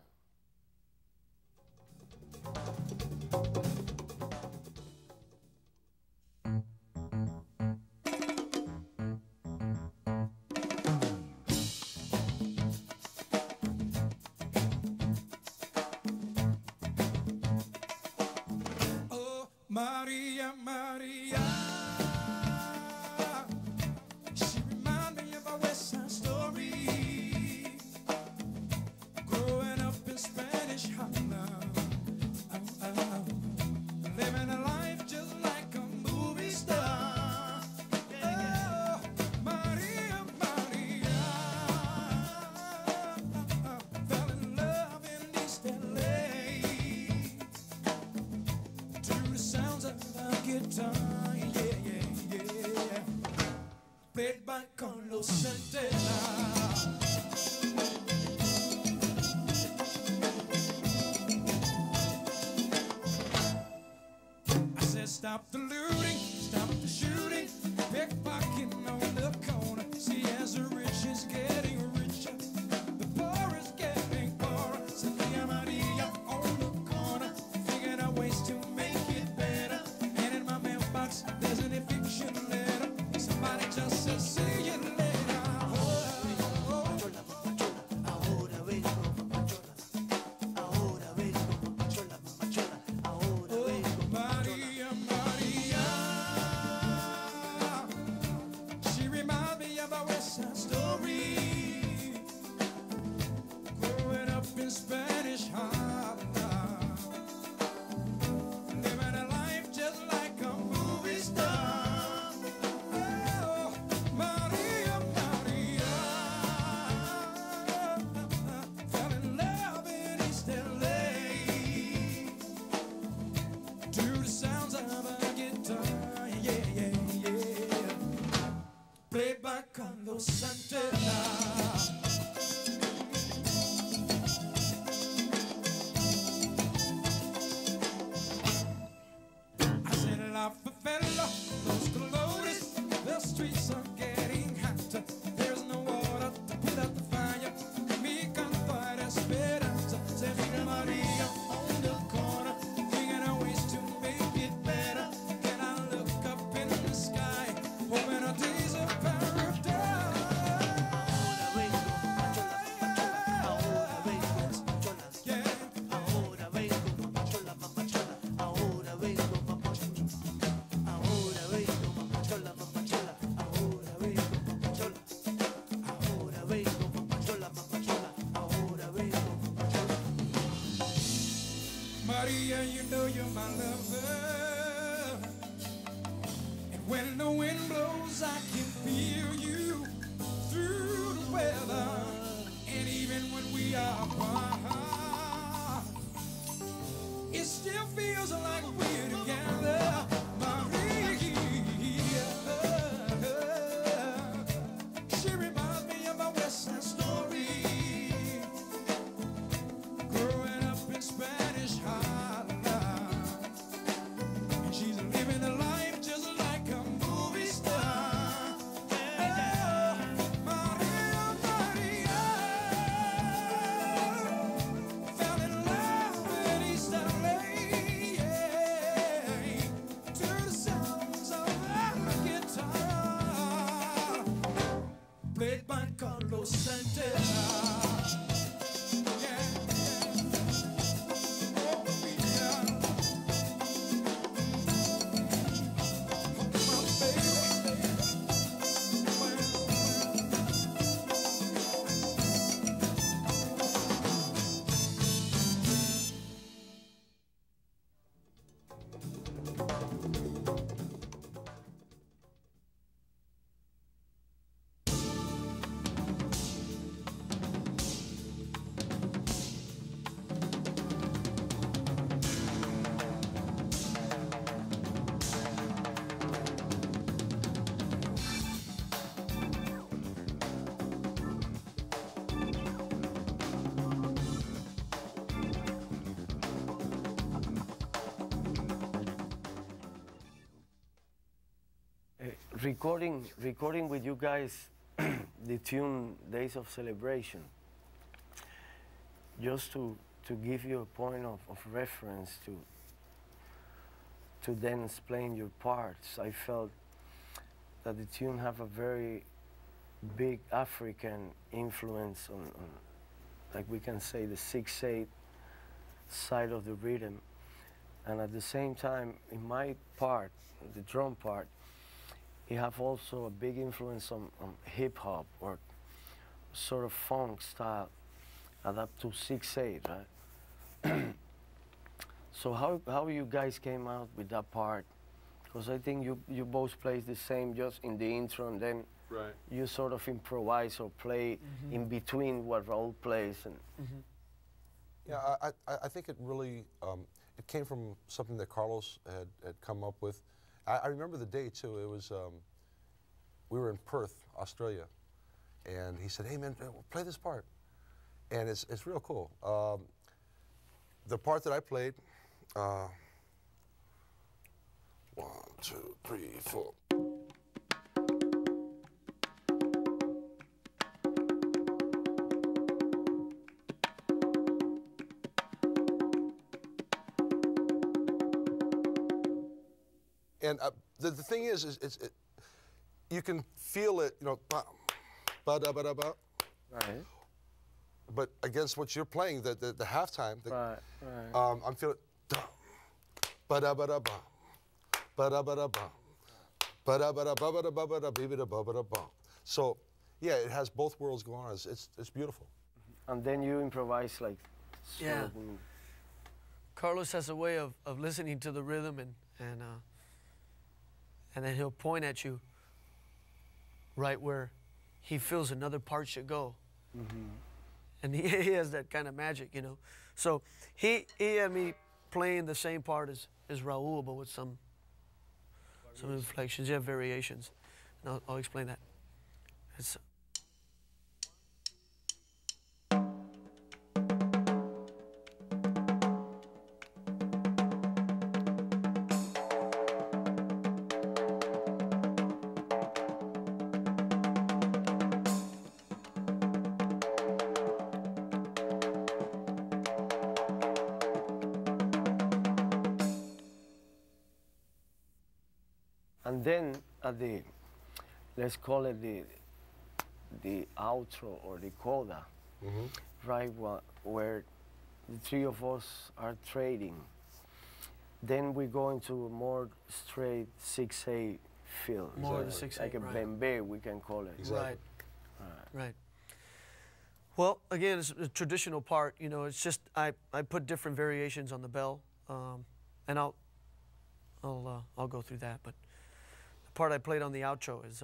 Oh, Maria, Maria. She remind me of a West Side Story. Growing up in Spanish Harlem. Oh, oh, living a life just like a movie star. Oh, Maria, Maria. Fell in love in East L A. To the sounds of the guitar, yeah, yeah, yeah. Played by Carlos Santana. I said, stop the looting, stop the shooting, pickpocketing on the corner. See, as the rich is getting richer, the poor is getting poorer. Maria, Maria on the corner, figuring out ways to make it better. And in my mailbox, there's an eviction letter. Somebody just said, see you later. Maria, Maria. She reminds me of a West Side Story. Growing up in Spanish Harlem. Living a life just like a movie star. Oh, Maria, Maria. Fell in love in East L A. To the sounds of a guitar, yeah, yeah, yeah. Played by Carlos Santana. I said, La Favela, Los Colores, the streets are getting hotter. There's no water to put out the fire. Mi canto a esperanza. Se mira Maria on the corner, figuring out ways to make it better. Can I look up in the sky, hoping our days of paradise? Yeah. Maria, you know you're my lover. And when the wind blows, I can feel you through the weather. And even when we are apart, it still feels like we're together. Maria, she reminds me of my West Side Story. Growing up in Spanish Harlem, and she's living a life just like a movie star. Oh, Maria, Maria, fell in love with East L A, yeah. recording, recording with you guys the tune Days of Celebration, just to, to give you a point of, of reference to, to then explain your parts, I felt that the tune have a very big African influence on, on like we can say, the six eight side of the rhythm. And at the same time, in my part, the drum part, it have also a big influence on, on hip hop or sort of funk style, adapt to six eight, right? So how, how you guys came out with that part? Because I think you, you both play the same just in the intro, and then Right. you sort of improvise or play mm-hmm. in between what Raul plays. And mm-hmm. Yeah, I, I, I think it really, um, it came from something that Carlos had, had come up with. I, I remember the day too, it was, um, we were in Perth, Australia, and he said, hey man, play this part. And it's, it's real cool. Um, the part that I played, uh, one, two, three, four. And uh, the, the thing is, is it's, it, you can feel it, you know, ba, ba da ba da ba. Right. But against what you're playing, the the, the halftime, the, right, right. Um, I'm feeling da, ba da ba da ba, ba da ba da ba, ba da ba da ba ba da ba ba da ba da ba ba da ba. So, yeah, it has both worlds going on. It's it's, it's beautiful. And then you improvise like. Sort yeah. of in Carlos has a way of of listening to the rhythm and and. Uh, And then he'll point at you right where he feels another part should go. Mm-hmm. And he, he has that kind of magic, you know. So he, he had me playing the same part as, as Raul, but with some, some inflections, yeah, variations. And I'll, I'll explain that. It's, And then at the, let's call it the, the outro or the coda, mm-hmm. right, wh where the three of us are trading. Then we go into a more straight six eight feel. More so the six eight, like a right. bembe, we can call it. Exactly. Right. Right. Right. Well, again, it's a traditional part. You know, it's just I, I put different variations on the bell, um, and I'll I'll uh, I'll go through that. But the part I played on the outro is. Uh,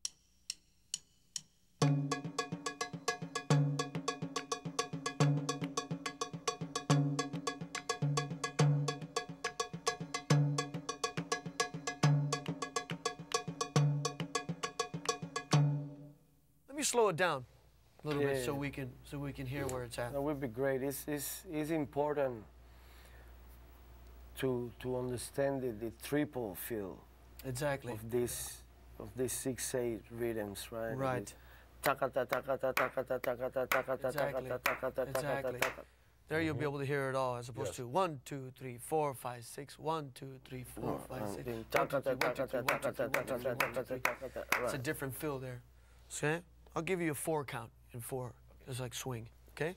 Let me slow it down a little yeah, bit so yeah. we can so we can hear where it's at. That would be great. It's, it's, it's important to to understand the, the triple feel Exactly. of this of these six eight rhythms, right? Right. Exactly. There you'll be able to hear it all, as opposed Yes. to one, two, three, four, five, six, one, two, three, four, five, six, one, two, three, one, two, three, one, two, three, one, two, three, one, two, three. It's a different feel there. Okay? I'll give you a four count in four. It's like swing, okay?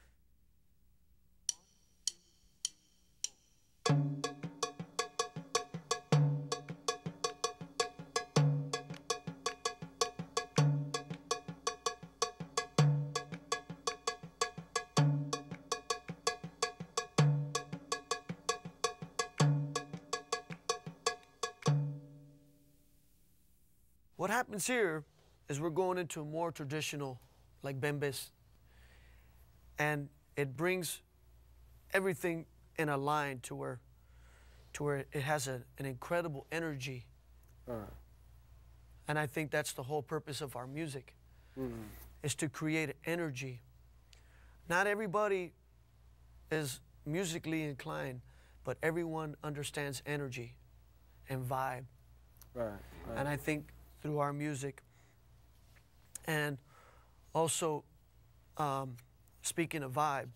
What happens here is we're going into more traditional, like bembes, and it brings everything in a line to where, to where it has a, an incredible energy. Uh, And I think that's the whole purpose of our music, mm-hmm. is to create energy. Not everybody is musically inclined, but everyone understands energy and vibe. Right, right. And I think through our music. And also, um, speaking of vibe,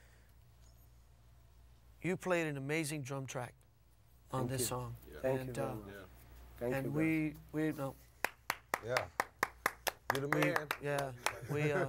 you played an amazing drum track on Thank this you. song. Yeah. Thank and, you very uh, much. Yeah. Thank and you. we, we, no, Yeah. You're the we, man. yeah, we, uh,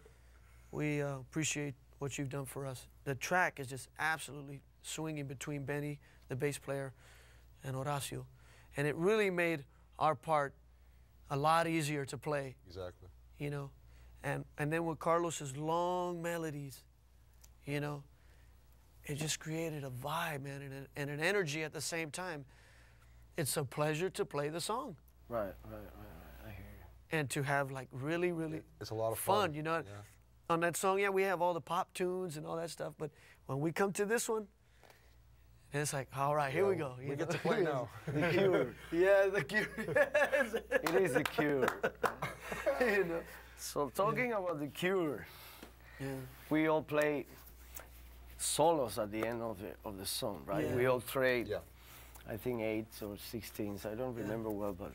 we uh, appreciate what you've done for us. The track is just absolutely swinging between Benny, the bass player, and Horacio. And it really made our part a lot easier to play, Exactly. you know. And, and then with Carlos's long melodies, you know, it just created a vibe, man, and, a, and an energy at the same time. It's a pleasure to play the song. Right, right, right, right. I hear you. And to have like really, really It's a lot of fun, fun. you know. Yeah. On that song, yeah, we have all the pop tunes and all that stuff, but when we come to this one, it's like, all right, here Yeah, we go. we you get know? to play now. The Cure. Yeah, the Cure. Yes. It is the Cure. You know. So talking about the Cure, Yeah. we all play solos at the end of the of the song, right? Yeah. We all trade, Yeah. I think eights or sixteens. I don't remember well, but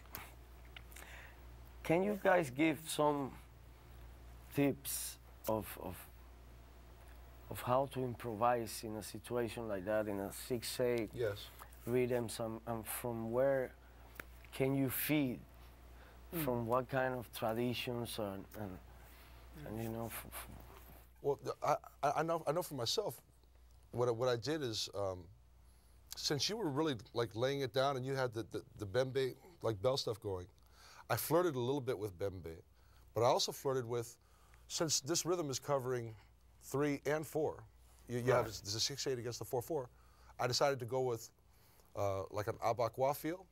can you guys give some tips of of of how to improvise in a situation like that, in a six eight Yes. rhythms, and, and from where can you feed? From what kind of traditions and and, and you know? F f Well, th- I, I I know I know for myself, what I, what I did is, um, since you were really like laying it down and you had the, the the bembe like bell stuff going, I flirted a little bit with bembe, but I also flirted with, since this rhythm is covering three and four, you, you have Right. there's a six eight against the four four, I decided to go with uh, like an abakwa feel,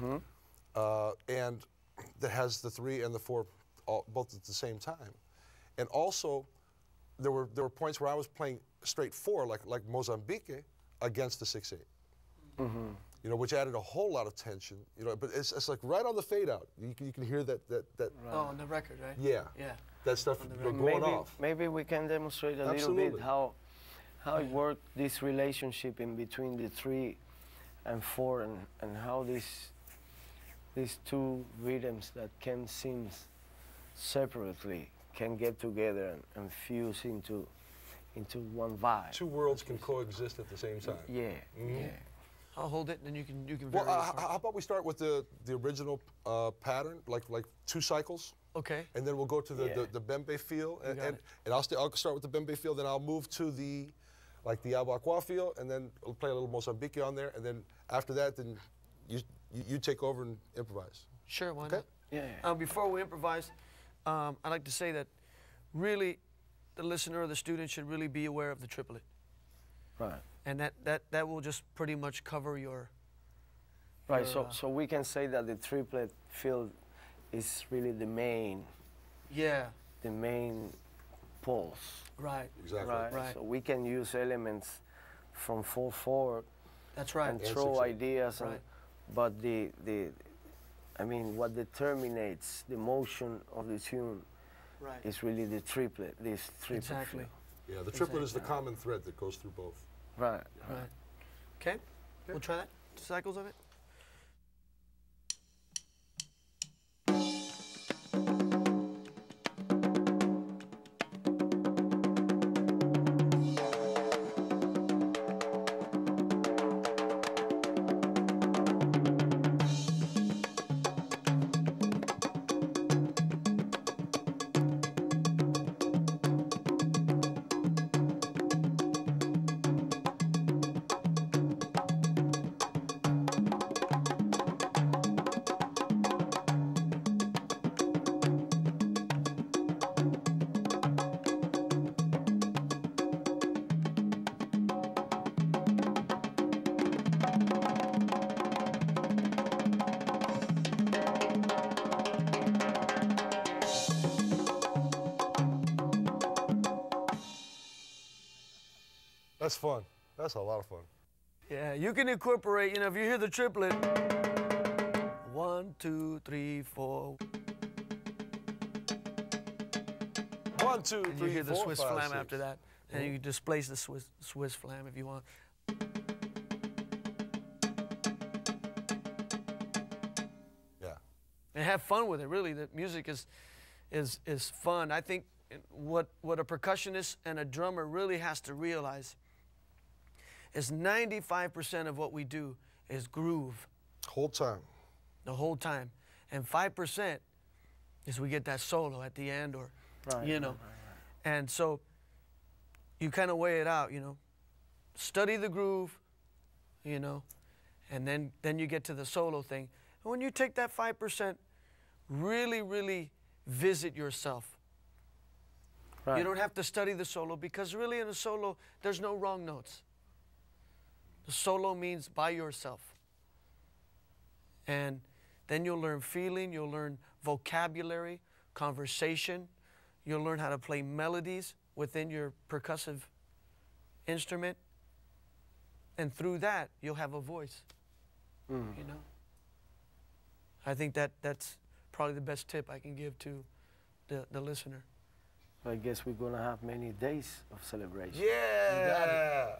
uh, and that has the three and the four all, both at the same time, and also there were there were points where I was playing straight four like like Mozambique against the six eight, you know, which added a whole lot of tension, you know. But it's, it's like right on the fade out, you can, you can hear that that that Oh, on the record, right? yeah Yeah. that stuff On the you know, record. going maybe off. maybe we can demonstrate a little Absolutely. bit how how it worked, this relationship in between the three and four, and and how these these two rhythms that can seem separately can get together and, and fuse into into one vibe. Two worlds can coexist at the same time. Yeah, yeah. I'll hold it, and then you can you can Well, vary uh, the h- part. how about we start with the the original uh, pattern, like like two cycles, Okay. and then we'll go to the Yeah. the, the bembe feel, and got and, it. and I'll, st- I'll start with the bembe feel, then I'll move to the like the abakwa feel, and then we'll play a little Mozambique on there, and then after that, then you you, you take over and improvise. Sure, why Okay. not? Yeah, yeah. Um, before we improvise, um, I'd like to say that really the listener or the student should really be aware of the triplet. Right. And that, that, that will just pretty much cover your, Right, your, so, uh, so we can say that the triplet field is really the main, yeah, the main pulse, right. Exactly. right? Right. So we can use elements from four four That's right. and And throw six eight. ideas, and, Right. but the, the, I mean, what determines the motion of the tune Right. is really the triplet, this triplet Exactly. field. Yeah, the triplet is the Exactly. common thread that goes through both. Right, Right. Okay, we'll try that. Two cycles of it. That's fun. That's a lot of fun. Yeah, you can incorporate, you know, if you hear the triplet, one, two, three, four, One, two, and you three, hear the four, Swiss five, flam six. after that, and you displace the Swiss, Swiss flam if you want. Yeah. and have fun with it. Really, the music is is is fun. I think what what a percussionist and a drummer really has to realize is ninety-five percent of what we do is groove Whole time. the whole time, and five percent is we get that solo at the end, or Right, you know, right, right, and so you kind of weigh it out. You know, study the groove, you know, and then then you get to the solo thing. And when you take that five percent, really, really visit yourself. right. You don't have to study the solo, because really in a solo, there's no wrong notes. The solo means by yourself. And then you'll learn feeling, you'll learn vocabulary, conversation, you'll learn how to play melodies within your percussive instrument. And through that, you'll have a voice, Mm. you know? I think that that's probably the best tip I can give to the, the listener. I guess we're gonna have many days of celebration. Yeah.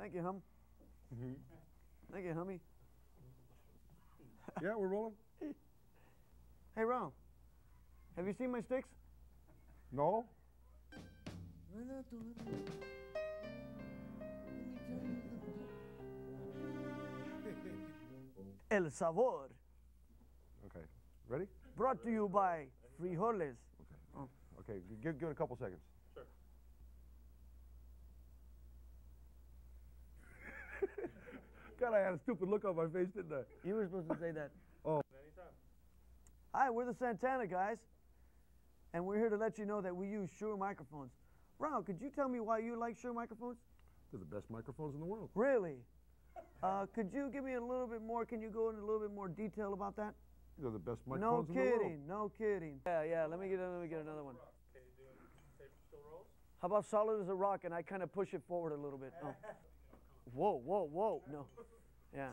Thank you, hum. Mm-hmm. Thank you, hummy. Yeah, we're rolling. Hey, Ron, have you seen my sticks? No? Renato, let me, let me tell you something. El Sabor, Okay. Ready? brought to you by Frijoles. Okay. Oh. Okay, give, give it a couple seconds. Sure. God, I had a stupid look on my face, didn't I? You were supposed to say that. Anytime. Hi, we're the Santana guys, and we're here to let you know that we use Shure microphones. Ron, could you tell me why you like Shure microphones? They're the best microphones in the world. Really? Uh, could you give me a little bit more, can you go into a little bit more detail about that? They're the best No microphones in the world. kidding, no kidding. Yeah, yeah, let me get, let me get another one. Okay, you doing paper still rolls? How about solid as a rock and I kind of push it forward a little bit? Oh. Whoa, whoa, whoa, no. Yeah.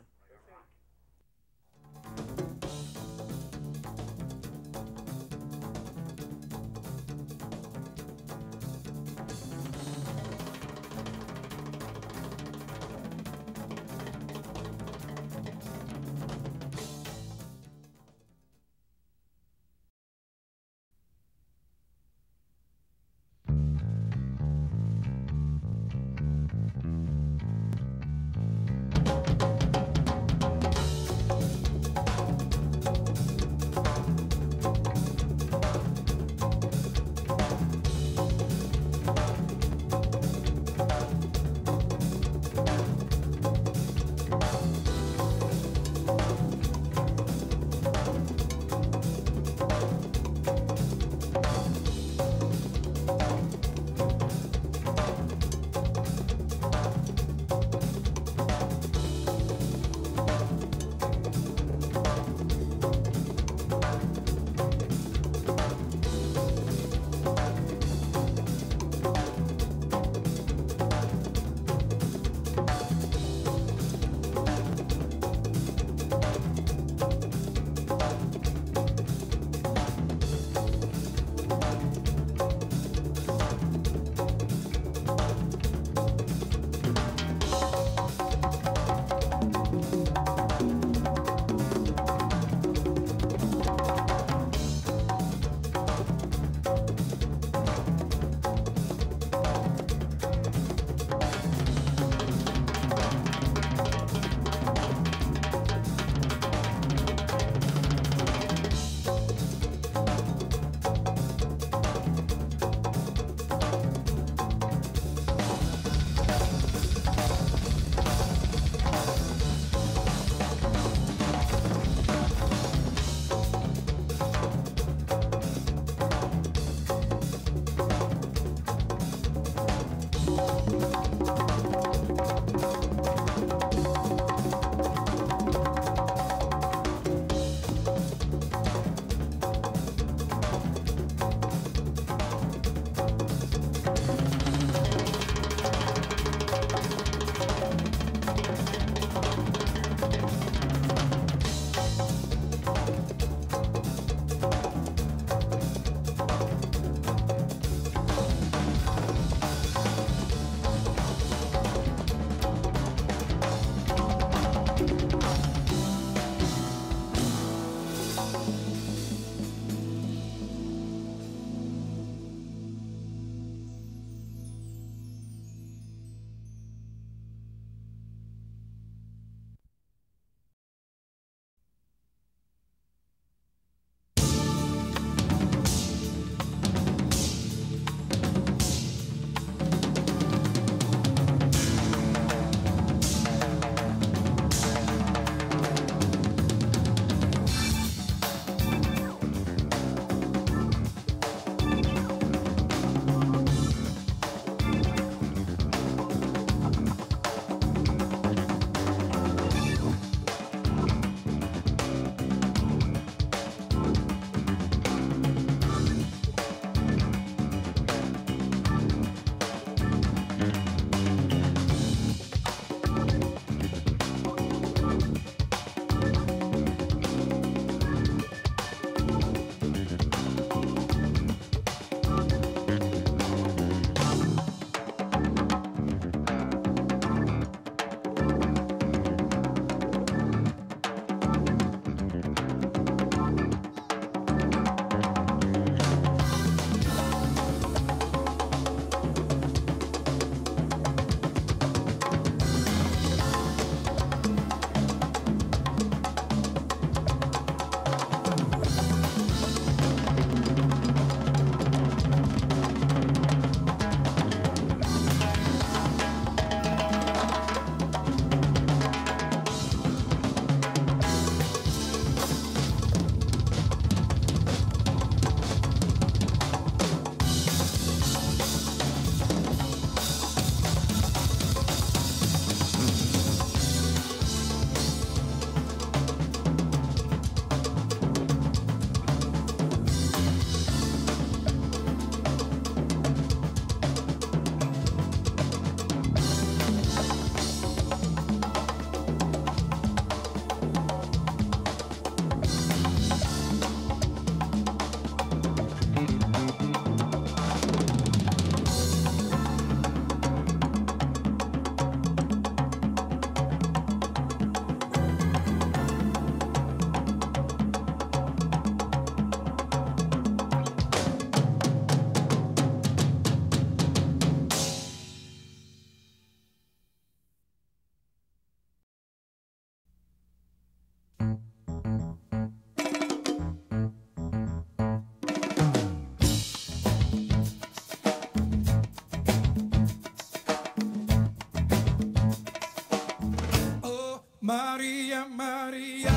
Maria, Maria.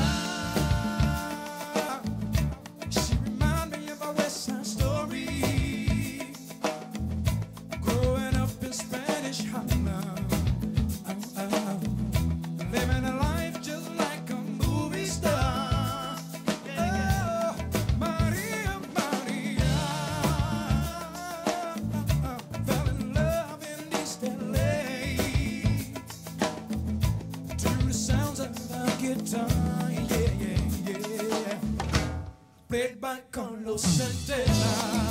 She remind me of a West Side Story. Growing up in Spanish Harlem, oh, oh. Living a life just like a movie star. Oh, Maria, Maria. Fell in love in East L A to the sounds of the guitar, yeah, yeah, yeah. Played by Carlos Santana.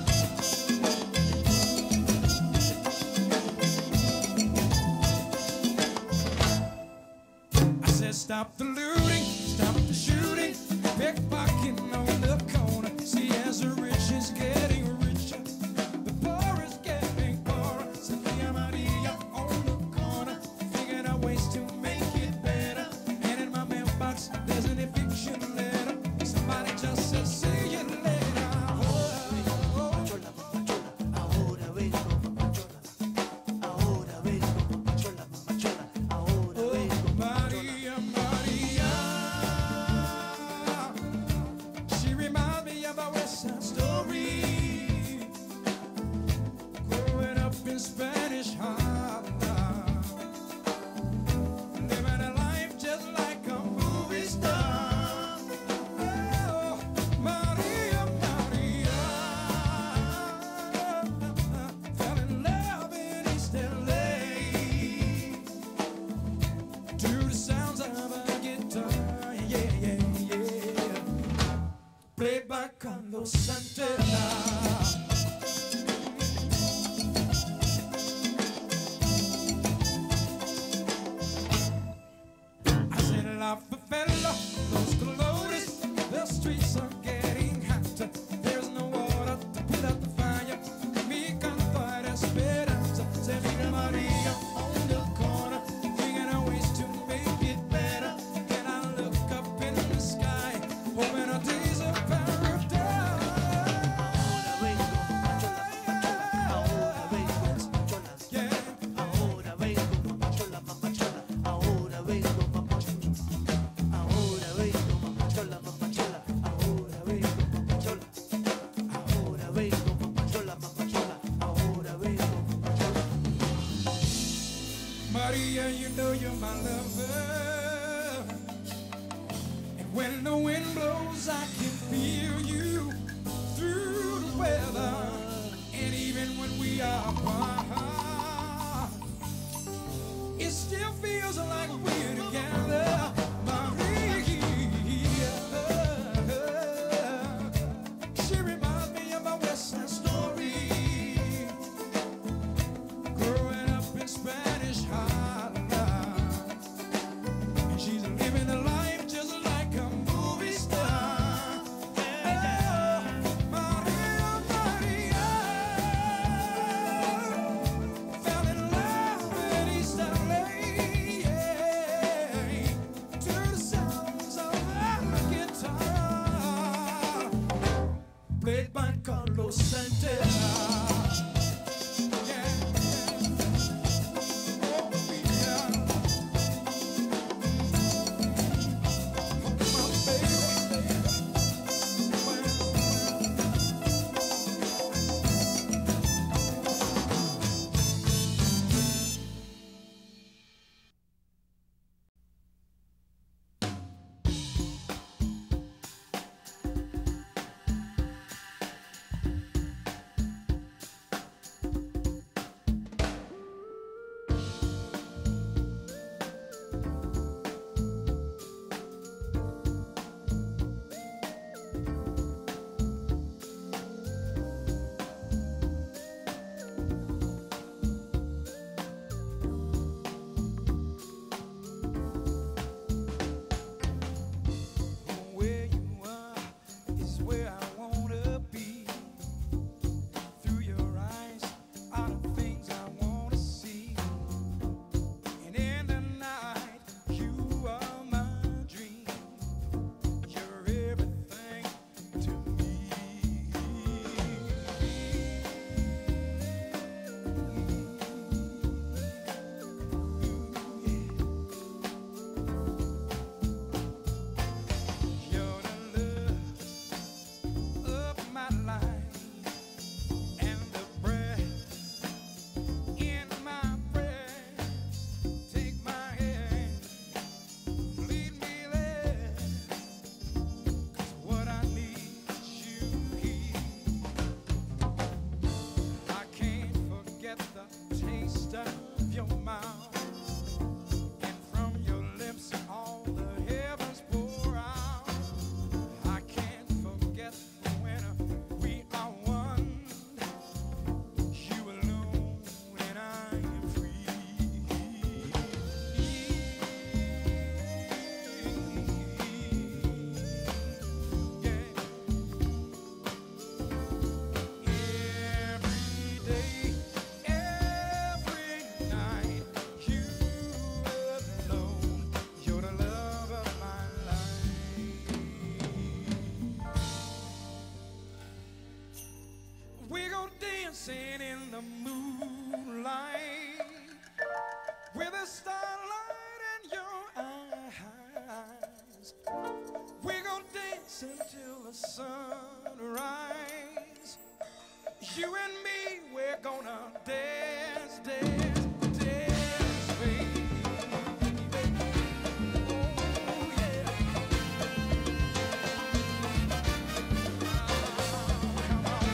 I said, stop the looting, stop the shooting, pickpocketing on the corner. See, as the rich is getting richer, the poor is getting poorer. Sofia Maria on the corner, figuring out ways to make it better. And in my mailbox, there's an eviction letter. Somebody just said, see you later. Oh, oh, oh. Maria, Maria. She reminds me of a West Side Story. Growing up in Spanish Harlem, living a life just like a movie star. Oh, Maria, Maria. Fell in love in East L A to the sounds of a guitar, yeah, yeah, yeah. Played by Carlos Santana. I said, La Favela, Los Colores, the streets are getting hotter. There's no water to put out the fire. Mi canto era esperanza. Sofia Maria on the corner, figuring out ways to make it better. And I look up in the sky, hoping our days of paradise. Yeah. Maria, you know you're my lover. And when the wind blows, I can feel you through the weather. And even when we are apart, it still feels like we're together. Maria, she reminds me of my West Side Story. Growing up in Spanish Harlem, and she's living a life just like a movie star. Oh, Maria, Maria. Fell in love in East L A, yeah, to the sounds of a guitar, played by Carlos Santana. You and me, we're gonna dance, dance, dance, baby. Oh, yeah. Come on.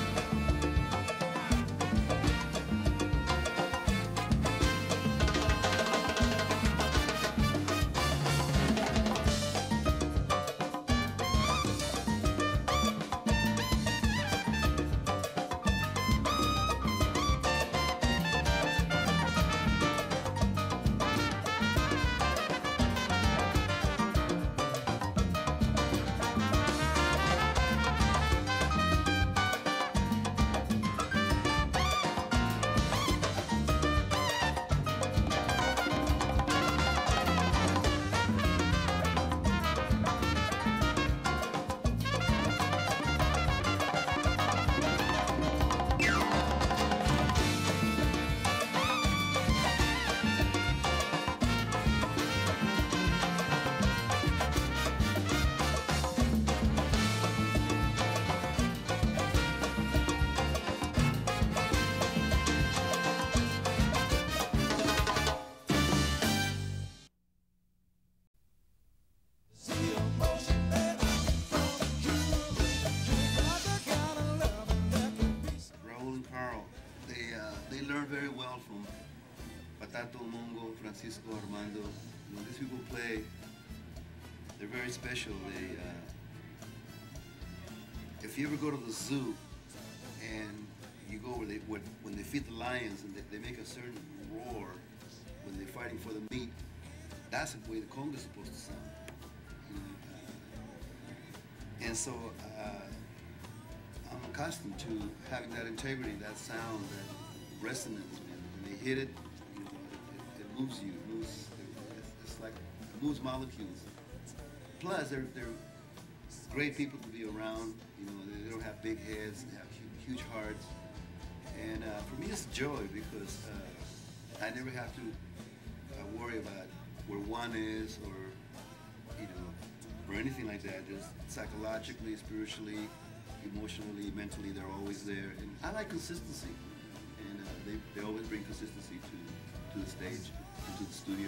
Raul and Carl, they uh, they learn very well from Patato, Mongo, Francisco, Armando. When these people play, they're very special. They, uh, if you ever go to the zoo and you go where they when, when they feed the lions and they, they make a certain roar when they're fighting for the meat, that's the way the conga is supposed to sound. You know, uh, and so. Uh, I'm accustomed to having that integrity, that sound, that resonance, man. When they hit it, you know, it, it moves you. It moves. It's, it's like it moves molecules. Plus, they're they're great people to be around. You know, they, they don't have big heads. They have huge, huge hearts. And uh, for me, it's a joy because uh, I never have to uh, worry about where one is or you know or anything like that. Just psychologically, spiritually, emotionally, mentally, they're always there. And I like consistency. And uh, they, they always bring consistency to, to the stage and to the studio.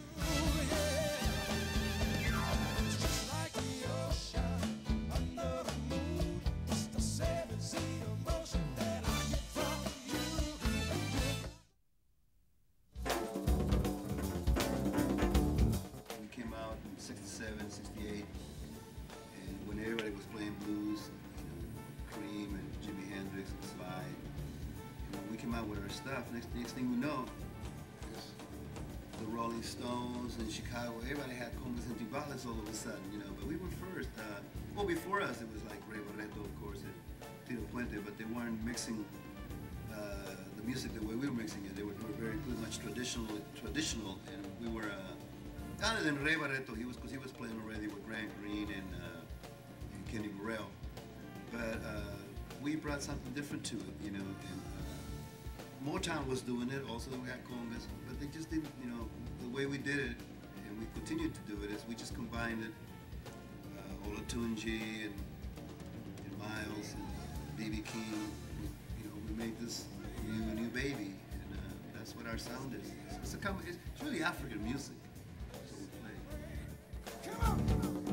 We came out in sixty-seven, sixty-eight, and when everybody was playing blues, Cream and Jimi Hendrix and Sly. You know, we came out with our stuff. Next, next thing we know, the Rolling Stones in Chicago, everybody had congas and timbales all of a sudden, you know. But we were first. Uh, well, before us, it was like Renato, of course, and Tito Puente, but they weren't mixing uh, the music the way we were mixing it. They were, they were very pretty much traditional, traditional, and we were. Uh, other than Ray Barreto, he was because he was playing already with Grant Green and, uh, and Kenny Burrell. But uh, we brought something different to it, you know. And uh, Motown was doing it, also we had congas, but they just didn't, you know, the way we did it, and we continued to do it, is we just combined it, uh, Olatunji and, and Miles and B B King. We, you know, we made this new, new baby, and uh, that's what our sound is. It's, it's, a, it's really African music, so we play. Come on, come on.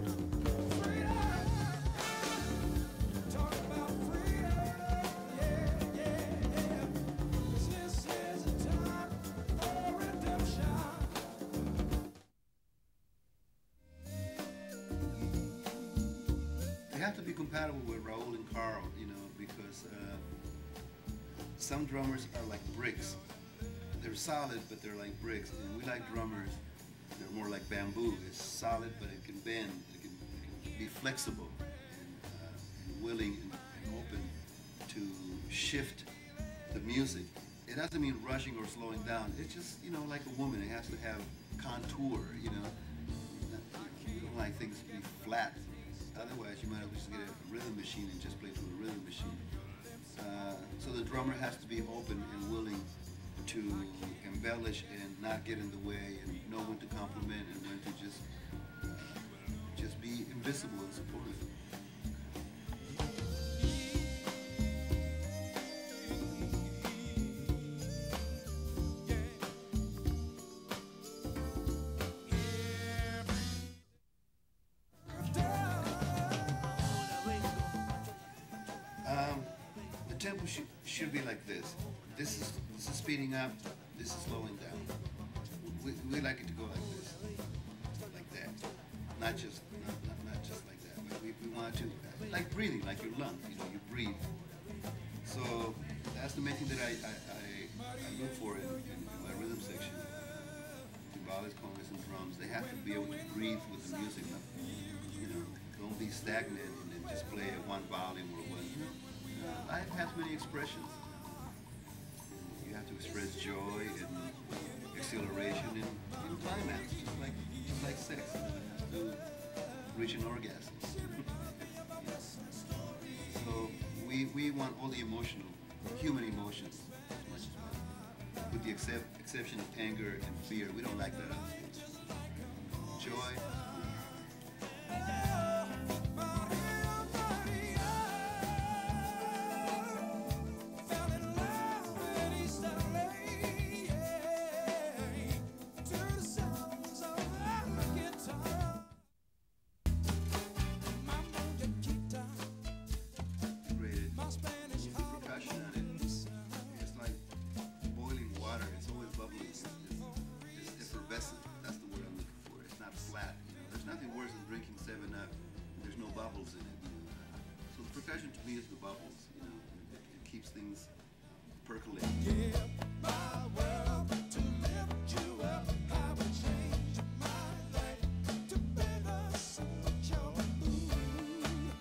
Have to be compatible with Raul and Carl, you know, because uh, some drummers are like bricks. They're solid, but they're like bricks. And we like drummers, they're more like bamboo. It's solid, but it can bend, it can, it can be flexible and, uh, and willing and, and open to shift the music. It doesn't mean rushing or slowing down. It's just, you know, like a woman, it has to have contour, you know. We don't like things to be flat. Otherwise, you might just get a rhythm machine and just play through a rhythm machine. Uh, so the drummer has to be open and willing to embellish and not get in the way, and know when to compliment and when to just uh, just be invisible and supportive. tempo should, should be like this. This is this is speeding up. This is slowing down. We, we like it to go like this, like that. Not just not, not, not just like that. But we, we want to like breathing, like your lungs. You know, you breathe. So that's the main thing that I I, I, I look for in, in my rhythm section. Timbales, congas, and drums. They have to be able to breathe with the music. You know, don't be stagnant and then just play at one volume or one. Uh, life has many expressions. You have to express joy and exhilaration and, and climax, just like just like sex, to reach an orgasm. So we we want all the emotional, human emotions as much as possible, with the except, exception of anger and fear. We don't like that. Joy. Percussion to me is the bubbles, you know, it, it keeps things percolating. Yeah, my world to lift you up, I would change my life to better suit your mood.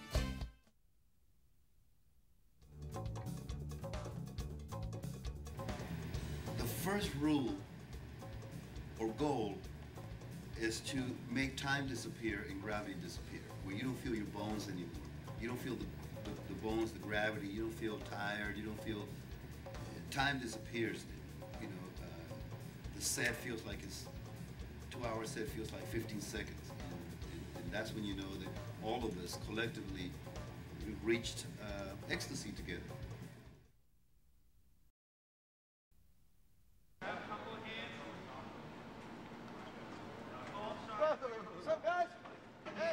The first rule or goal is to make time disappear and gravity disappear, where you don't feel your bones anymore. You don't feel the The, the bones, the gravity, you don't feel tired, you don't feel, time disappears, you know, uh, the set feels like it's, two hour set feels like fifteen seconds, and, and, and that's when you know that all of us collectively reached uh, ecstasy together. What's up, guys? Hey!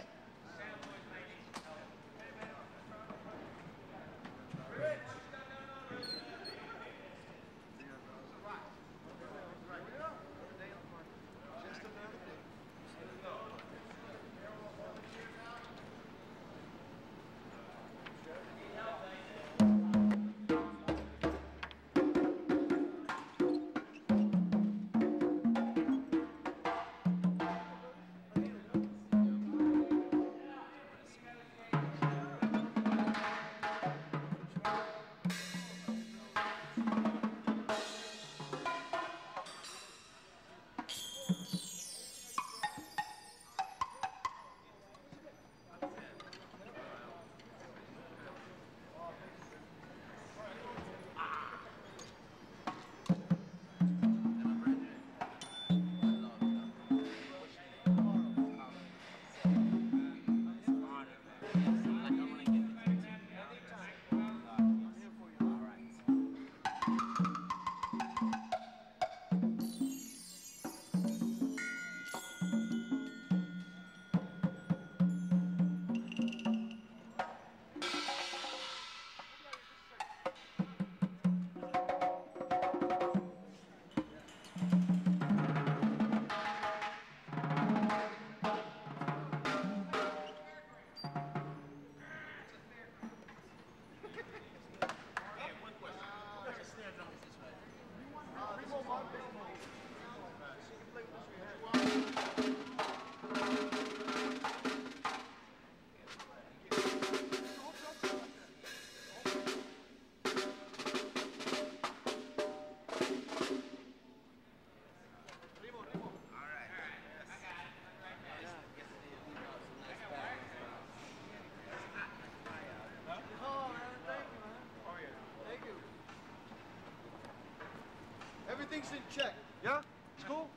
Everything's in check. Yeah? It's cool?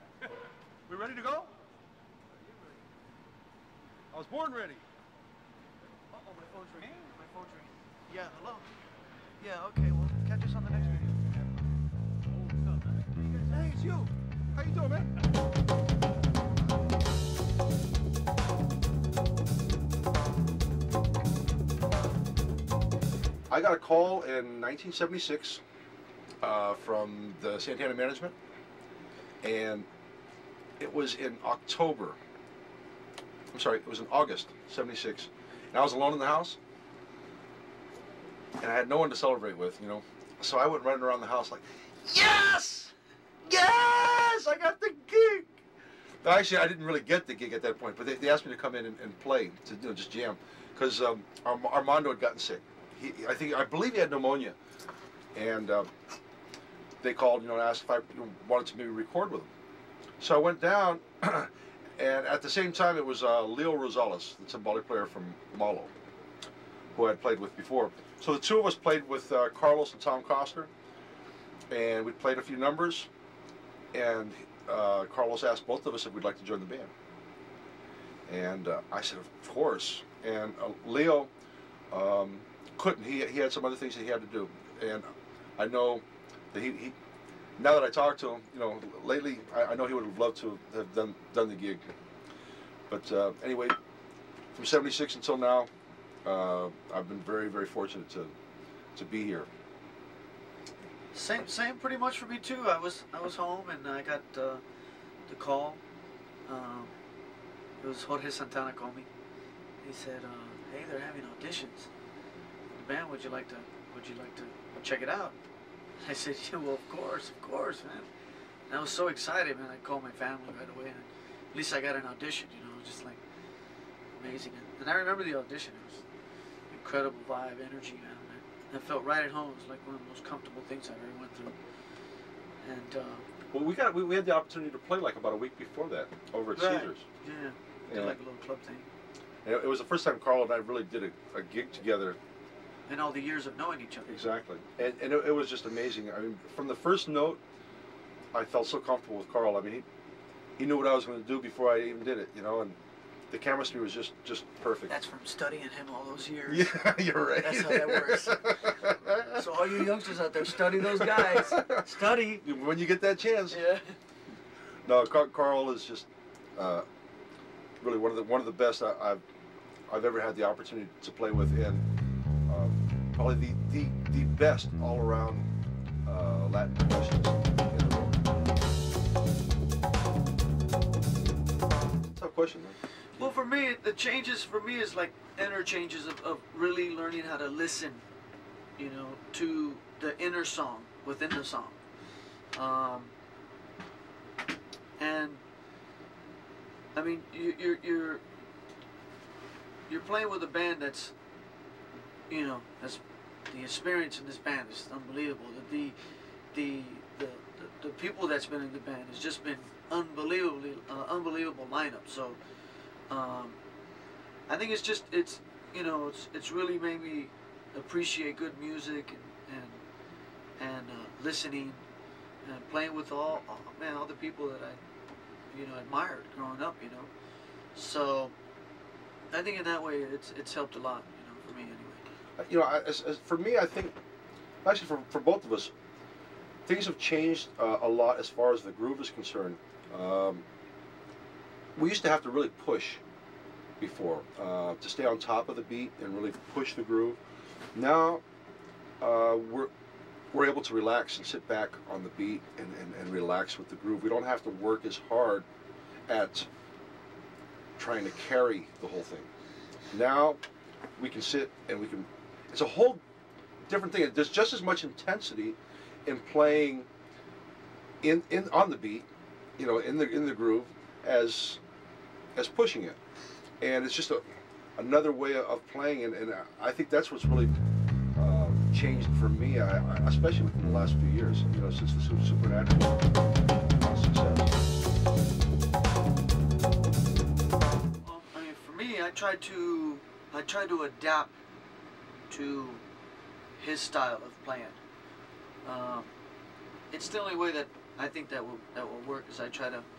We ready to go? I was born ready. Uh-oh, my phone's ringing. My phone's ringing. Yeah, hello? Yeah, okay, well, catch us on the next video. Hey, it's you. How you doing, man? I I got a call in nineteen seventy-six uh, from the Santana management, and it was in October. I'm sorry, it was in August seventy-six, and I was alone in the house, and I had no one to celebrate with, you know. So I went running around the house like, yes, yes, I got the gig. No, actually, I didn't really get the gig at that point, but they, they asked me to come in and, and play, to you know, just jam, because um, Arm Armando had gotten sick. He, I think, I believe he had pneumonia, and um, they called, you know, and asked if I wanted to maybe record with him. So I went down, and at the same time, it was uh, Leo Rosales, the timbale player from Malo, who I had played with before. So the two of us played with uh, Carlos and Tom Coster, and we played a few numbers, and uh, Carlos asked both of us if we'd like to join the band. And uh, I said, of course. And uh, Leo um, couldn't. He, he had some other things that he had to do. And I know that he, he now that I talked to him, you know, lately, I, I know he would have loved to have done, done the gig. But uh, anyway, from seventy-six until now, uh, I've been very, very fortunate to, to be here. Same, same pretty much for me too. I was, I was home and I got uh, the call. Um, it was Jorge Santana called me. He said, uh, "Hey, they're having auditions. The band, would you like to, would you like to check it out?" I said, "Yeah, well, of course, of course, man." And I was so excited, man. I called my family right away, and at least I got an audition. You know, just like amazing. And I remember the audition. It was incredible vibe, energy, man. I felt right at home. It was like one of the most comfortable things I ever went through. And uh, well, we got we, we had the opportunity to play like about a week before that over at right. Caesars. Yeah, yeah. did like a little club thing. And it was the first time Carl and I really did a, a gig together. And all the years of knowing each other. Exactly, and, and it, it was just amazing. I mean, from the first note, I felt so comfortable with Carl. I mean, he he knew what I was going to do before I even did it, you know, and the chemistry was just just perfect. That's from studying him all those years. Yeah, you're right. That's how that works. So all you youngsters out there, study those guys. Study. When you get that chance. Yeah. No, Carl is just uh, really one of the one of the best I, I've I've ever had the opportunity to play with, and um, probably the, the the best all around uh, Latin percussionist in the world. Tough question, man. Well, for me, the changes for me is like inner changes of, of really learning how to listen, you know, to the inner song within the song. Um, and I mean, you, you're you're you're playing with a band that's, you know, that's the experience in this band is unbelievable. The the the the, the people that's been in the band has just been unbelievably uh, unbelievable lineup. So. Um, I think it's just it's you know it's it's really made me appreciate good music and and, and uh, listening and playing with all, all man all the people that I you know admired growing up, you know. So I think in that way it's it's helped a lot, you know, for me anyway. You know, as, as for me, I think actually for for both of us, things have changed uh, a lot as far as the groove is concerned. Um, We used to have to really push before uh, to stay on top of the beat and really push the groove. Now uh, we're we're able to relax and sit back on the beat and, and, and relax with the groove. We don't have to work as hard at trying to carry the whole thing. Now we can sit and we can. It's a whole different thing. There's just as much intensity in playing in in on the beat, you know, in the in the groove as as pushing it, and it's just a another way of playing, and, and I think that's what's really uh, changed for me, I, I, especially within the last few years, you know, since the Supernatural success. Well, I mean, for me, I try to I try to adapt to his style of playing. Um, it's the only way that I think that will that will work. Is I try to.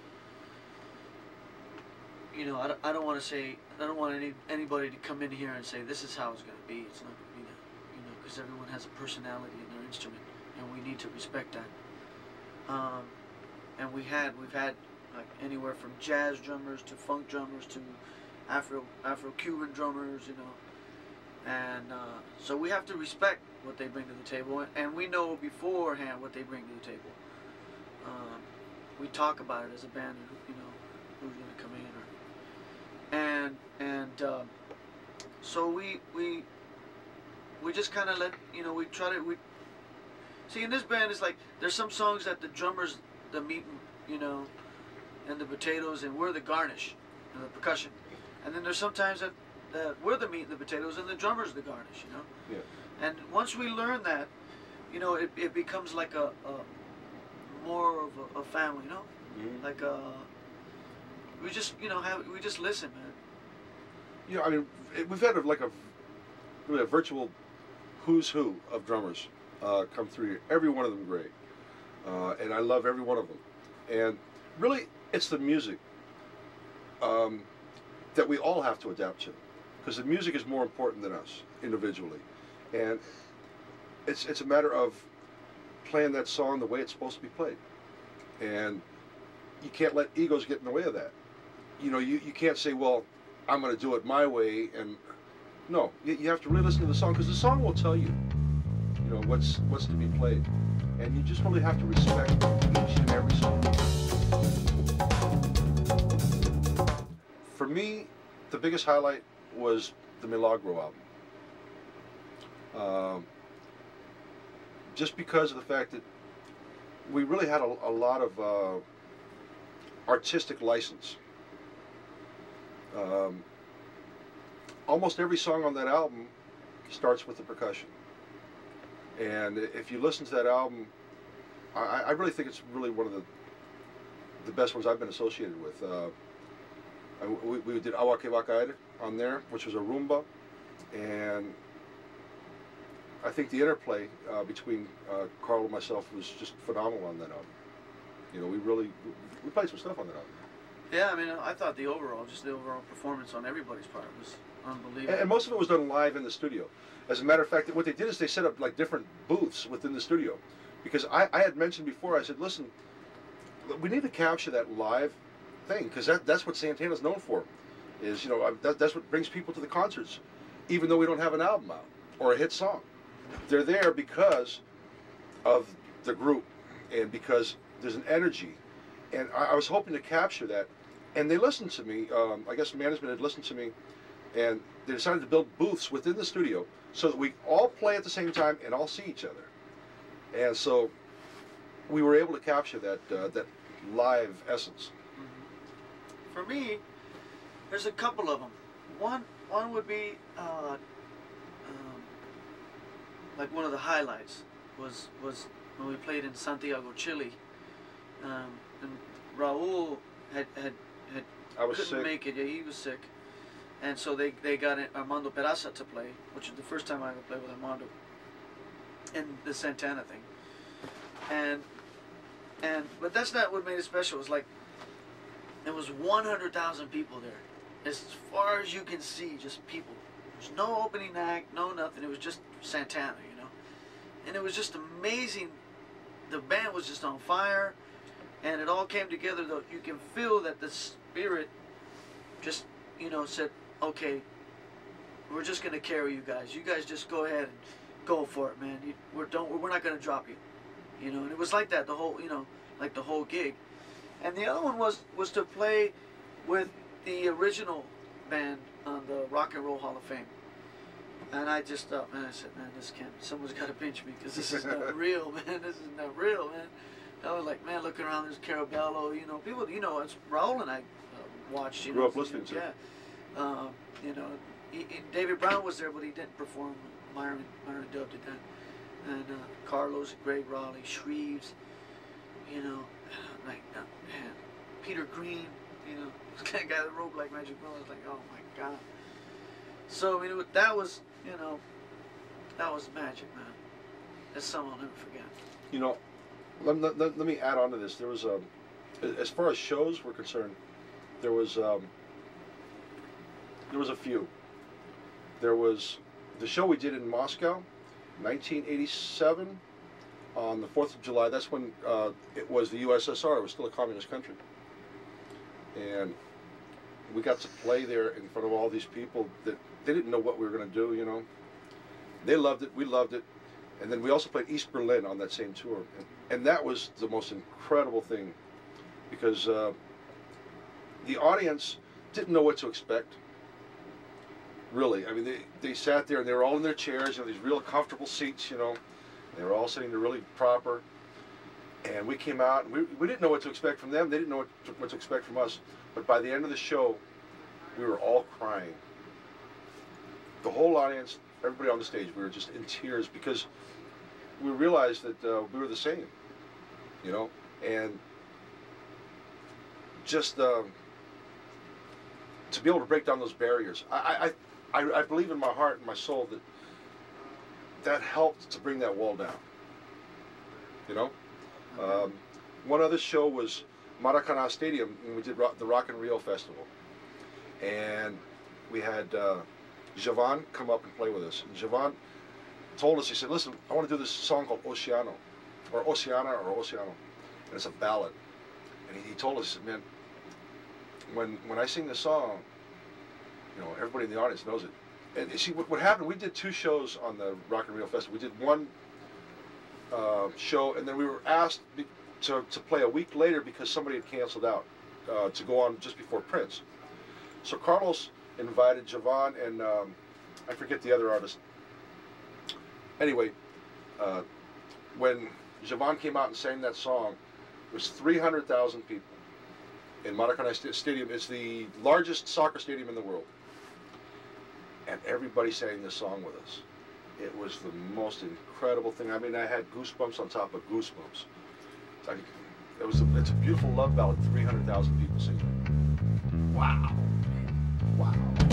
You know, I don't, I don't want to say, I don't want any anybody to come in here and say, this is how it's going to be. It's not going to be that, you know, because everyone has a personality in their instrument, and we need to respect that. Um, and we had, we've had, like, anywhere from jazz drummers to funk drummers to Afro, Afro-Cuban drummers, you know. and uh, so we have to respect what they bring to the table, and we know beforehand what they bring to the table. Um, we talk about it as a band, you know, who's going to come in, or, and and um, so we we we just kind of let, you know, we try to we see in this band it's like there's some songs that the drummers the meat, you know, and the potatoes, and we're the garnish and the percussion, and then there's sometimes that that we're the meat and the potatoes and the drummer's the garnish, you know. Yeah. And once we learn that, you know, it, it becomes like a, a more of a, a family, you know, Mm-hmm. like a, we just, you know, have we just listen, man. You know, I mean, it, we've had a, like a really a virtual who's who of drummers uh, come through here. Every one of them great, uh, and I love every one of them. And really, it's the music um, that we all have to adapt to, because the music is more important than us individually, and it's it's a matter of playing that song the way it's supposed to be played, and you can't let egos get in the way of that. You know, you, you can't say, well, I'm going to do it my way, and no, you, you have to really listen to the song, because the song will tell you, you know, what's what's to be played, and you just really have to respect each and every song. For me, the biggest highlight was the Milagro album. Um, just because of the fact that we really had a, a lot of uh, artistic license. Um, almost every song on that album starts with the percussion. And if you listen to that album, I, I really think it's really one of the the best ones I've been associated with. Uh, we, we did Awa Que Va Caer on there, which was a rumba, and I think the interplay uh, between uh, Carl and myself was just phenomenal on that album. You know, we really, we played some stuff on that album. Yeah, I mean, I thought the overall, just the overall performance on everybody's part was unbelievable. And, and most of it was done live in the studio. As a matter of fact, what they did is they set up like different booths within the studio. Because I, I had mentioned before, I said, listen, we need to capture that live thing, because that, that's what Santana's known for. Is, you know, that, that's what brings people to the concerts, even though we don't have an album out or a hit song. They're there because of the group and because there's an energy. And I, I was hoping to capture that. And they listened to me. Um, I guess management had listened to me, and they decided to build booths within the studio so that we all play at the same time and all see each other. And so we were able to capture that uh, that live essence. Mm-hmm. For me, there's a couple of them. One one would be uh, um, like one of the highlights was was when we played in Santiago, Chile, um, and Raul had had had I was couldn't sick. make it. Yeah, he was sick, and so they they got Armando Perazzo to play, which is the first time I ever played with Armando in the Santana thing. And and but that's not what made it special. It was like there was one hundred thousand people there, as far as you can see, just people. There's no opening act, no nothing. It was just Santana, you know. And it was just amazing. The band was just on fire, and it all came together. Though you can feel that the spirit just, you know, said, okay, we're just gonna carry you guys. You guys just go ahead and go for it, man. You, we're don't we're not gonna drop you, you know. And it was like that the whole, you know, like the whole gig. And the other one was was to play with the original band on the Rock and Roll Hall of Fame. And I just thought, man, I said, man, this can't. Someone's got to pinch me, because this is not real, man. This is not real, man. I was like, man, looking around, there's Carabello, you know, people, you know, it's Raul and I uh, watched, you Grew know, up listening to. yeah, uh, you know, he, he, David Brown was there, but he didn't perform. Myron, Myron Dove did that, and uh, Carlos, Greg Raleigh, Shreves, you know, like uh, man, Peter Green, you know, this guy that wrote Black Magic Woman. I was like, oh my god. So I mean, it, that was, you know, that was magic, man. That's something I'll never forget. You know, let, let, let me add on to this. There was, um, as far as shows were concerned, there was, um, there was a few. There was the show we did in Moscow, nineteen eighty-seven, on the fourth of July. That's when uh, it was the U S S R. It was still a communist country. And we got to play there in front of all these people that they didn't know what we were going to do, you know. They loved it, we loved it. And then we also played East Berlin on that same tour. And, and that was the most incredible thing because uh, the audience didn't know what to expect. Really, I mean, they, they sat there and they were all in their chairs, you know, these real comfortable seats, you know. They were all sitting there really proper. And we came out, and we, we didn't know what to expect from them. They didn't know what to, what to expect from us. But by the end of the show, we were all crying. The whole audience, everybody on the stage, we were just in tears because we realized that uh, we were the same, you know. And just uh, to be able to break down those barriers, I, I, I, I believe in my heart and my soul that that helped to bring that wall down, you know. Um, one other show was Maracanã Stadium when we did rock, the Rock in Rio Festival, and we had uh, Javan come up and play with us. And Javan told us, he said, "Listen, I want to do this song called Oceano, or Oceana, or Oceano, and it's a ballad." And he, he told us, "Man, when when I sing this song, you know, everybody in the audience knows it." And you see, what, what happened? We did two shows on the Rock in Rio Festival. We did one Uh, show, and then we were asked be, to, to play a week later because somebody had canceled out uh, to go on just before Prince. So Carlos invited Javan and um, I forget the other artist. Anyway, uh, when Javan came out and sang that song, it was three hundred thousand people in Maracanã Stadium. It's the largest soccer stadium in the world. And everybody sang this song with us. It was the most incredible thing. I mean, I had goosebumps on top of goosebumps. I, it was a, it's a beautiful love ballad, three hundred thousand people singing. Wow. Wow.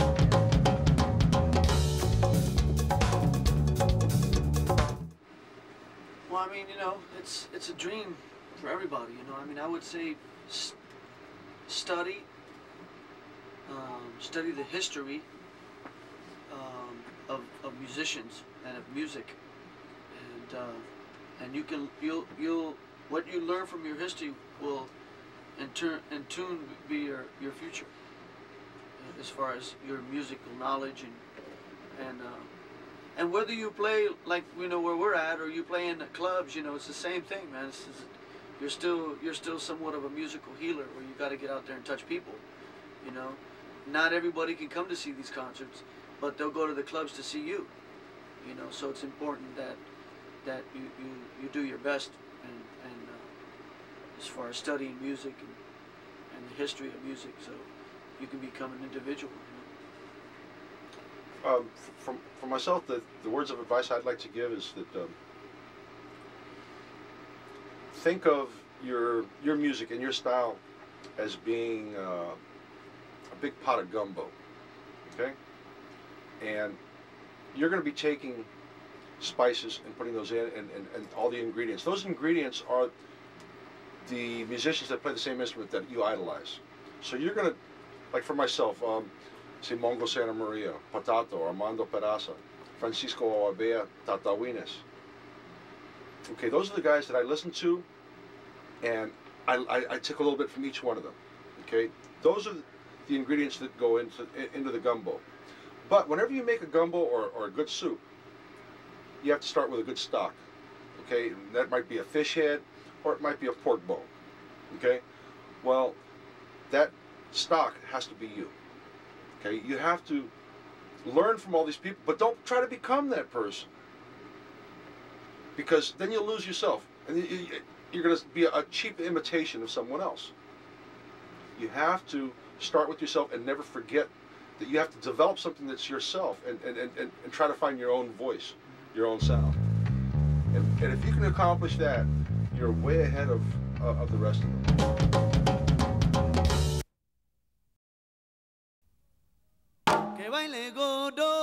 Well, I mean, you know, it's it's a dream for everybody, you know. I mean, I would say st study, um, study the history um, of, of musicians and of music, and uh, and you can you'll you'll what you learn from your history will in turn in tune be your your future as far as your musical knowledge and and uh, and whether you play like you know where we're at or you play in the clubs, you know, it's the same thing, man. It's, it's, you're still you're still somewhat of a musical healer where you got to get out there and touch people, you know. Not everybody can come to see these concerts, but they'll go to the clubs to see you. You know, so it's important that that you, you, you do your best and, and uh, as far as studying music and, and the history of music, so you can become an individual. You know? Um, from for myself, the the words of advice I'd like to give is that um, think of your your music and your style as being uh, a big pot of gumbo, okay, and you're going to be taking spices and putting those in and, and, and all the ingredients. Those ingredients are the musicians that play the same instrument that you idolize. So you're going to, like for myself, um, say Mongo Santa Maria, Patato, Armando Peraza, Francisco Oabea, Tatawines. Okay, those are the guys that I listen to, and I, I, I took a little bit from each one of them. Okay, those are the ingredients that go into, into the gumbo. But whenever you make a gumbo or, or a good soup, you have to start with a good stock, okay? That might be a fish head, or it might be a pork bone, okay? Well, that stock has to be you, okay? You have to learn from all these people, but don't try to become that person, because then you'll lose yourself, and you're going to be a cheap imitation of someone else. You have to start with yourself and never forget that you have to develop something that's yourself and, and, and, and try to find your own voice, your own sound. And, and if you can accomplish that, you're way ahead of, uh, of the rest of them. Que baile Godot.